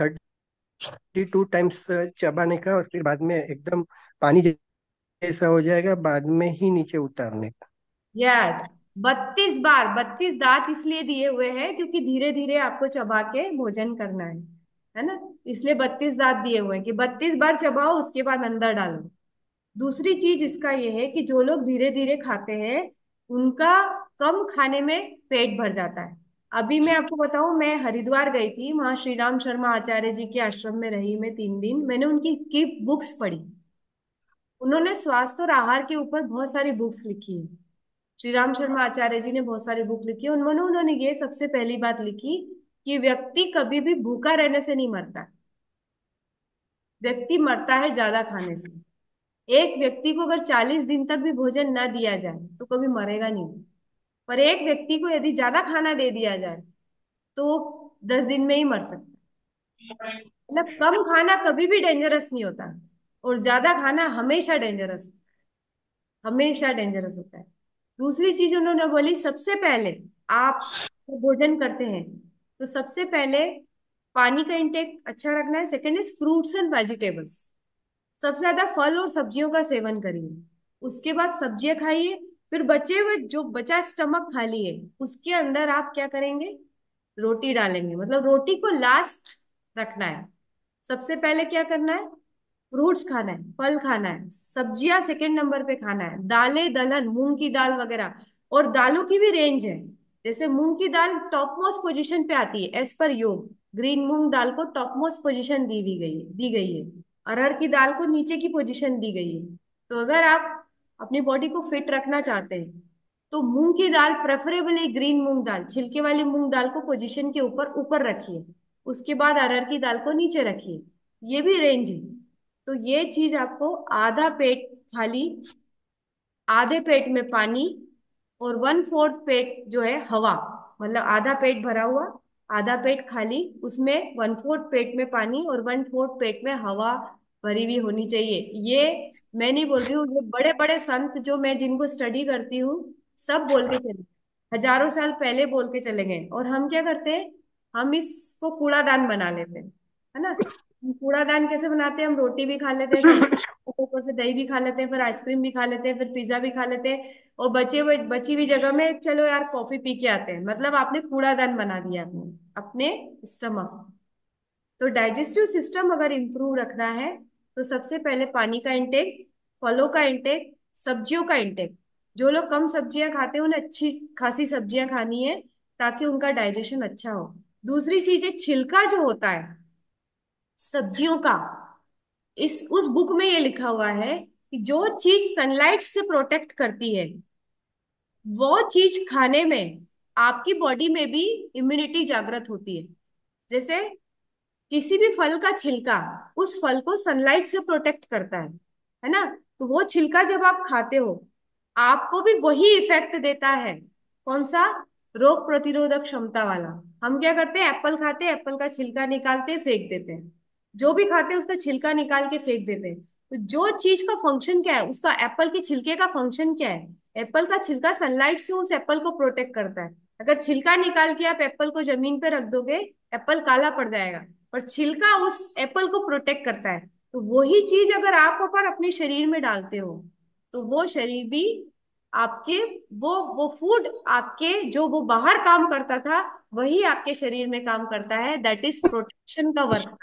थर्टी टू टाइम्स चबाने का, और फिर बाद में एकदम पानी जैसा हो जाएगा, बाद में ही नीचे उतारने का। यस, बत्तीस बार, बत्तीस दांत इसलिए दिए हुए हैं क्योंकि धीरे धीरे आपको चबा के भोजन करना है है ना? इसलिए बत्तीस दांत दिए हुए हैं कि बत्तीस बार चबाओ, उसके बाद अंदर डालो। दूसरी चीज इसका ये है कि जो लोग धीरे धीरे खाते हैं उनका कम खाने में पेट भर जाता है। अभी मैं आपको बताऊं, मैं हरिद्वार गई थी, वहां श्री राम शर्मा आचार्य जी के आश्रम में रही मैं तीन दिन। मैंने उनकी की बुक्स पढ़ी। उन्होंने स्वास्थ्य और आहार के ऊपर बहुत सारी बुक्स लिखी है। श्री राम शर्मा आचार्य जी ने बहुत सारी बुक लिखी है। उन्होंने उन्होंने ये सबसे पहली बात लिखी कि व्यक्ति कभी भी भूखा रहने से नहीं मरता। व्यक्ति मरता है ज्यादा खाने से। एक व्यक्ति को अगर चालीस दिन तक भी भोजन ना दिया जाए तो कभी मरेगा नहीं। पर एक व्यक्ति को यदि ज्यादा खाना दे दिया जाए तो वो दस दिन में ही मर सकता है। मतलब कम खाना कभी भी डेंजरस नहीं होता, और ज्यादा खाना हमेशा डेंजरस, हमेशा डेंजरस होता है। दूसरी चीज उन्होंने बोली, सबसे पहले आप जब भोजन करते हैं तो सबसे पहले पानी का इंटेक अच्छा रखना है। Second is fruits and vegetables, सबसे ज्यादा फल और सब्जियों का सेवन करिए। उसके बाद सब्जियां खाइए। फिर बचे हुए जो बचा स्टमक खाली है उसके अंदर आप क्या करेंगे, रोटी डालेंगे। मतलब रोटी को लास्ट रखना है। सबसे पहले क्या करना है, फ्रूट्स खाना है, फल खाना है, सब्जियां सेकंड नंबर पे खाना है, दालें दलहन मूंग की दाल वगैरह। और दालों की भी रेंज है। जैसे मूंग की दाल टॉप मोस्ट पोजीशन पे आती है एज पर योग, ग्रीन मूंग दाल को टॉप मोस्ट पोजीशन दी हुई गई दी गई है। अरहर की दाल को नीचे की पोजीशन दी गई है। तो अगर आप अपनी बॉडी को फिट रखना चाहते हैं तो मूंग की दाल, प्रेफरेबली ग्रीन मूंग दाल, छिलके वाली मूंग दाल को पोजीशन के ऊपर ऊपर रखिए। उसके बाद अरहर की दाल को नीचे रखिए। ये भी रेंज है। तो ये चीज आपको आधा पेट खाली, आधे पेट में पानी, और वन फोर्थ पेट जो है हवा, मतलब आधा पेट भरा हुआ, आधा पेट खाली, उसमें वन फोर्थ पेट में पानी और वन फोर्थ पेट में हवा भरी हुई होनी चाहिए। ये मैं नहीं बोल रही हूँ, ये बड़े बड़े संत जो मैं जिनको स्टडी करती हूँ सब बोल के चले, हजारों साल पहले बोल के चले गए। और हम क्या करते हैं, हम इसको कूड़ादान बना लेते हैं, है ना। हम कूड़ादान कैसे बनाते हैं, हम रोटी भी खा लेते हैं, सब्जी, ऊपर से दही भी खा लेते हैं, फिर आइसक्रीम भी खा लेते हैं, फिर पिज्जा भी खा लेते हैं, और बचे हुए बची हुई जगह में चलो यार कॉफी पी के आते हैं। मतलब आपने कूड़ादान बना दिया अपने अपने स्टमक। तो डाइजेस्टिव सिस्टम अगर इम्प्रूव रखना है तो सबसे पहले पानी का इंटेक, फलों का इंटेक, सब्जियों का इंटेक। जो लोग कम सब्जियां खाते हैं उन्हें अच्छी खासी सब्जियां खानी है ताकि उनका डाइजेशन अच्छा हो। दूसरी चीज है छिलका जो होता है सब्जियों का। इस उस बुक में ये लिखा हुआ है कि जो चीज सनलाइट से प्रोटेक्ट करती है वो चीज खाने में आपकी बॉडी में भी इम्यूनिटी जागृत होती है। जैसे किसी भी फल का छिलका उस फल को सनलाइट से प्रोटेक्ट करता है है ना। तो वो छिलका जब आप खाते हो आपको भी वही इफेक्ट देता है। कौन सा, रोग प्रतिरोधक क्षमता वाला। हम क्या करते हैं, एप्पल खाते हैं, एप्पल का छिलका निकालते हैं फेंक देते हैं। जो भी खाते हैं उसका छिलका निकाल के फेंक देते हैं। तो जो चीज का फंक्शन क्या है, उसका एप्पल के छिलके का फंक्शन क्या है, एप्पल का छिलका सनलाइट से उस एप्पल को प्रोटेक्ट करता है। अगर छिलका निकाल के आप एप्पल को जमीन पे रख दोगे एप्पल काला पड़ जाएगा, पर छिलका उस एप्पल को प्रोटेक्ट करता है। तो वही चीज अगर आप ऊपर अपने शरीर में डालते हो तो वो शरीर भी आपके, वो वो फूड आपके जो वो बाहर काम करता था वही आपके शरीर में काम करता है। दैट इज प्रोटेक्शन का वर्क।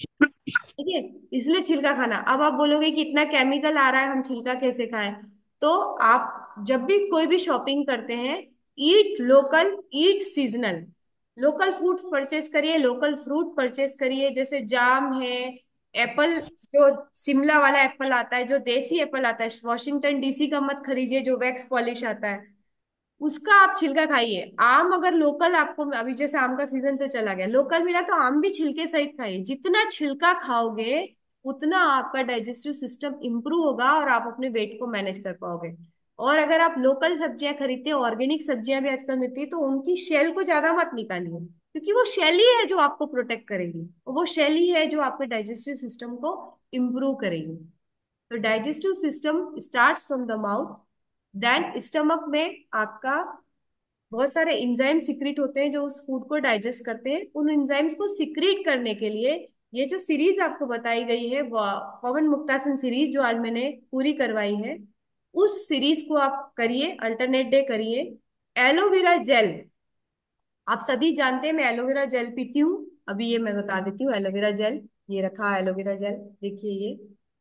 ठीक है, इसलिए छिलका खाना। अब आप बोलोगे कि इतना केमिकल आ रहा है हम छिलका कैसे खाएं। तो आप जब भी कोई भी शॉपिंग करते हैं, eat local, eat seasonal. Local food purchase करिए, लोकल फ्रूट परचेस करिए। जैसे जाम है, एप्पल, जो शिमला वाला एप्पल आता है, जो देसी एप्पल आता है, वॉशिंगटन डीसी का मत खरीजिए जो वैक्स पॉलिश आता है, उसका आप छिलका खाइए। आम अगर लोकल आपको, अभी जैसे आम का सीजन तो चला गया, लोकल मिला तो आम भी छिलके सहित खाइए। जितना छिलका खाओगे उतना आपका डाइजेस्टिव सिस्टम इंप्रूव होगा और आप अपने वेट को मैनेज कर पाओगे। और अगर आप लोकल सब्जियां खरीदते हैं, ऑर्गेनिक सब्जियां भी आजकल मिलती है, तो उनकी शेल को ज्यादा मत निकालिए, क्योंकि वो शेल ही है जो आपको प्रोटेक्ट करेगी, और वो शेल ही है जो आपके डाइजेस्टिव सिस्टम को इम्प्रूव करेगी। तो digestive system starts from the mouth, then stomach में आपका बहुत सारे इंजाइम सिक्रीट होते हैं जो उस फूड को डाइजेस्ट करते हैं। उन इंजाइम्स को सिक्रीट करने के लिए ये जो सीरीज आपको बताई गई है, वा- पवन मुक्तासन सीरीज जो आज मैंने पूरी करवाई है, उस सीरीज को आप करिए, अल्टरनेट डे करिए। एलोवेरा जेल, आप सभी जानते हैं मैं एलोवेरा जेल पीती हूँ। अभी ये मैं बता देती हूँ, एलोवेरा जेल ये रखा है, एलोवेरा जेल देखिए ये।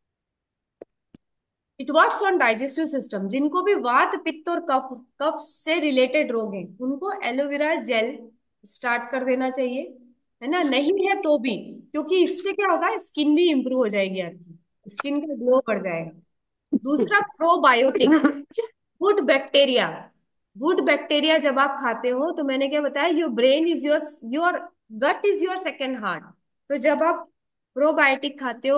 It works on digestive system. जिनको भी वात पित्त और कफ कफ से रिलेटेड रोग हैं उनको एलोवेरा जेल स्टार्ट कर देना चाहिए, है ना। नहीं है तो भी, क्योंकि इससे क्या होगा, स्किन भी इंप्रूव हो जाएगी, आपकी स्किन का ग्लो बढ़ जाएगा। दूसरा, probiotic, good bacteria. Good bacteria जब आप खाते हो तो मैंने क्या बताया, your brain is your your gut is your second heart. तो जब आप प्रोबायोटिक खाते हो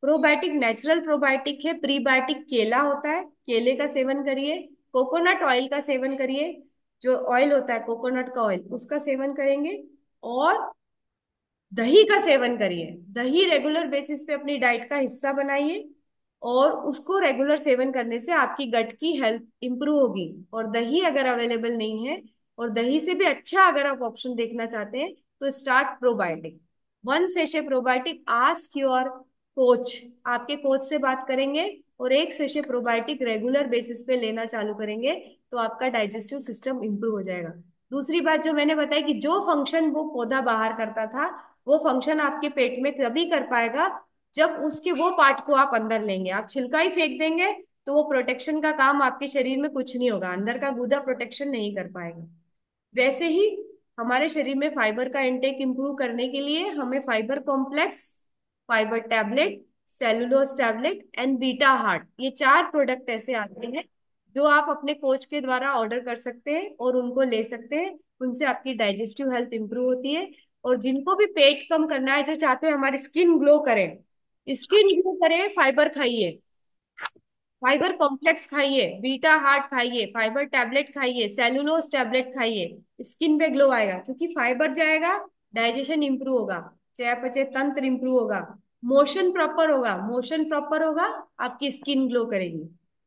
प्रोबायोटिक नेचुरल प्रोबायोटिक है। प्रीबायोटिक केला होता है, केले का सेवन करिए। कोकोनट ऑयल का सेवन करिए, जो ऑयल होता है कोकोनट का ऑयल उसका सेवन करेंगे। और दही का सेवन करिए। दही रेगुलर बेसिस पे अपनी डाइट का हिस्सा बनाइए, और उसको रेगुलर सेवन करने से आपकी गट की हेल्थ इंप्रूव होगी। और दही अगर अवेलेबल नहीं है, और दही से भी अच्छा अगर आप ऑप्शन देखना चाहते हैं, तो start probiotic. One sachet probiotic, ask your coach. आपके कोच से बात करेंगे और एक सेशे प्रोबायोटिक रेगुलर बेसिस पे लेना चालू करेंगे, तो आपका डाइजेस्टिव सिस्टम इंप्रूव हो जाएगा। दूसरी बात जो मैंने बताई कि जो फंक्शन वो पौधा बाहर करता था, वो फंक्शन आपके पेट में तभी कर पाएगा जब उसके वो पार्ट को आप अंदर लेंगे। आप छिलका ही फेंक देंगे तो वो प्रोटेक्शन का काम आपके शरीर में कुछ नहीं होगा, अंदर का गूदा प्रोटेक्शन नहीं कर पाएगा। वैसे ही हमारे शरीर में फाइबर का इंटेक इंप्रूव करने के लिए हमें fibre complex, fibre tablet, cellulose tablet and beta heart, ये चार प्रोडक्ट ऐसे आते हैं जो आप अपने कोच के द्वारा ऑर्डर कर सकते हैं और उनको ले सकते हैं। उनसे आपकी डाइजेस्टिव हेल्थ इंप्रूव होती है। और जिनको भी पेट कम करना है, जो चाहते हैं हमारी स्किन ग्लो करे, स्किन ग्लो करे, फाइबर खाइए, फाइबर कॉम्प्लेक्स खाइए, बीटा हार्ट खाइए, फाइबर टैबलेट खाइए, सेलुलोज टैबलेट खाइए। स्किन पे ग्लो आएगा, क्योंकि फाइबर जाएगा, डाइजेशन इंप्रूव होगा, चयापचय तंत्र इंप्रूव होगा, मोशन प्रॉपर होगा, मोशन प्रॉपर होगा, आपकी स्किन ग्लो करेगी।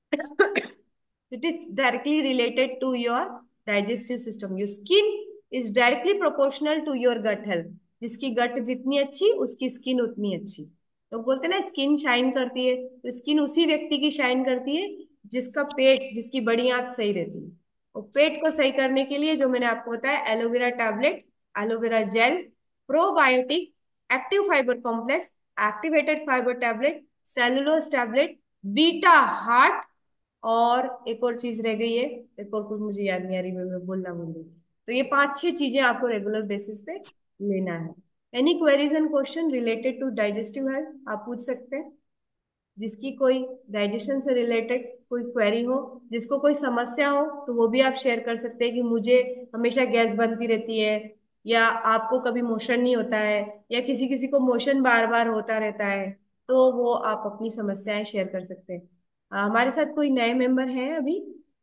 It is directly related to your digestive system. Your skin is directly proportional to your gut health. जिसकी गट जितनी अच्छी, उसकी स्किन उतनी अच्छी। लोग बोलते हैं ना स्किन शाइन करती है, तो स्किन उसी व्यक्ति की शाइन करती है जिसका पेट, जिसकी बड़ी आंत सही रहती है। और पेट को सही करने के लिए जो मैंने आपको बताया, aloe vera tablet, aloe vera gel, probiotic, active fibre complex, activated fibre tablet, cellulose tablet, beta heart, और एक और चीज रह गई है, एक और कुछ मुझे याद नहीं आ रही, मैं मैं बोलना भूल गई। तो ये पांच छह चीजें आपको रेगुलर बेसिस पे लेना है। Any queries and question related to digestive health आप पूछ सकते हैं। जिसकी कोई डाइजेशन से रिलेटेड कोई क्वेरी हो, जिसको कोई समस्या हो, तो वो भी आप शेयर कर सकते हैं कि मुझे हमेशा गैस बनती रहती है, या आपको कभी मोशन नहीं होता है, या किसी किसी को मोशन बार बार होता रहता है। तो वो आप अपनी समस्याएं शेयर कर सकते हैं। अ, हमारे साथ कोई नए मेंबर हैं अभी?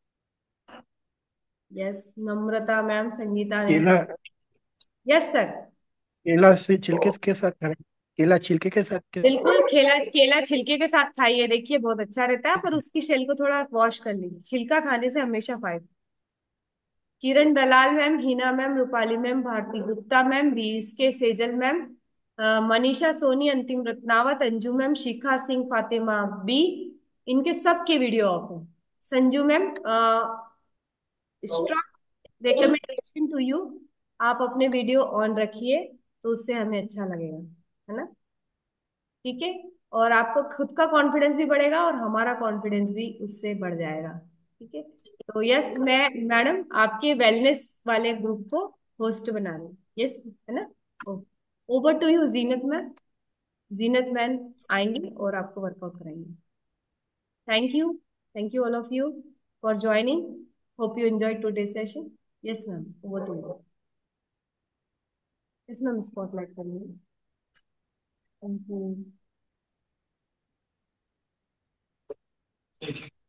यस, नम्रता मैम, संगीता ने। केला, यस सर। केला से छिलके के साथ खाना, केला छिलके के साथ के। बिल्कुल, केला केला छिलके के साथ खाइए, देखिए बहुत अच्छा रहता है, पर उसकी शेल को थोड़ा वॉश कर लीजिए। छिलका खाने से हमेशा फायदा। Kiran Dalal ma'am, Hina ma'am, Rupali ma'am, Bharti Gupta ma'am, बीस के सेजल मैम, अ, मनीषा सोनी, अंतिम रत्नावत, अंजू मैम, शिखा सिंह, फातिमा बी, इनके सबके वीडियो ऑफ है। Sanju ma'am, strong recommendation to you, आप अपने वीडियो ऑन रखिए, तो उससे हमें अच्छा लगेगा, है ना? ठीक है। और आपको खुद का कॉन्फिडेंस भी बढ़ेगा और हमारा कॉन्फिडेंस भी उससे बढ़ जाएगा। ठीक है। तो यस, मैं मैडम आपके वेलनेस वाले ग्रुप को होस्ट बना रही हूँ। यस, है ना? Over to you Zeenat ma'am. Zeenat ma'am आएंगी और आपको वर्कआउट कराएंगे। Thank you, thank you all of you for joining. Hope you enjoy today session. Yes ma'am, over to you. Yes ma'am, spotlight करिए। Thank you.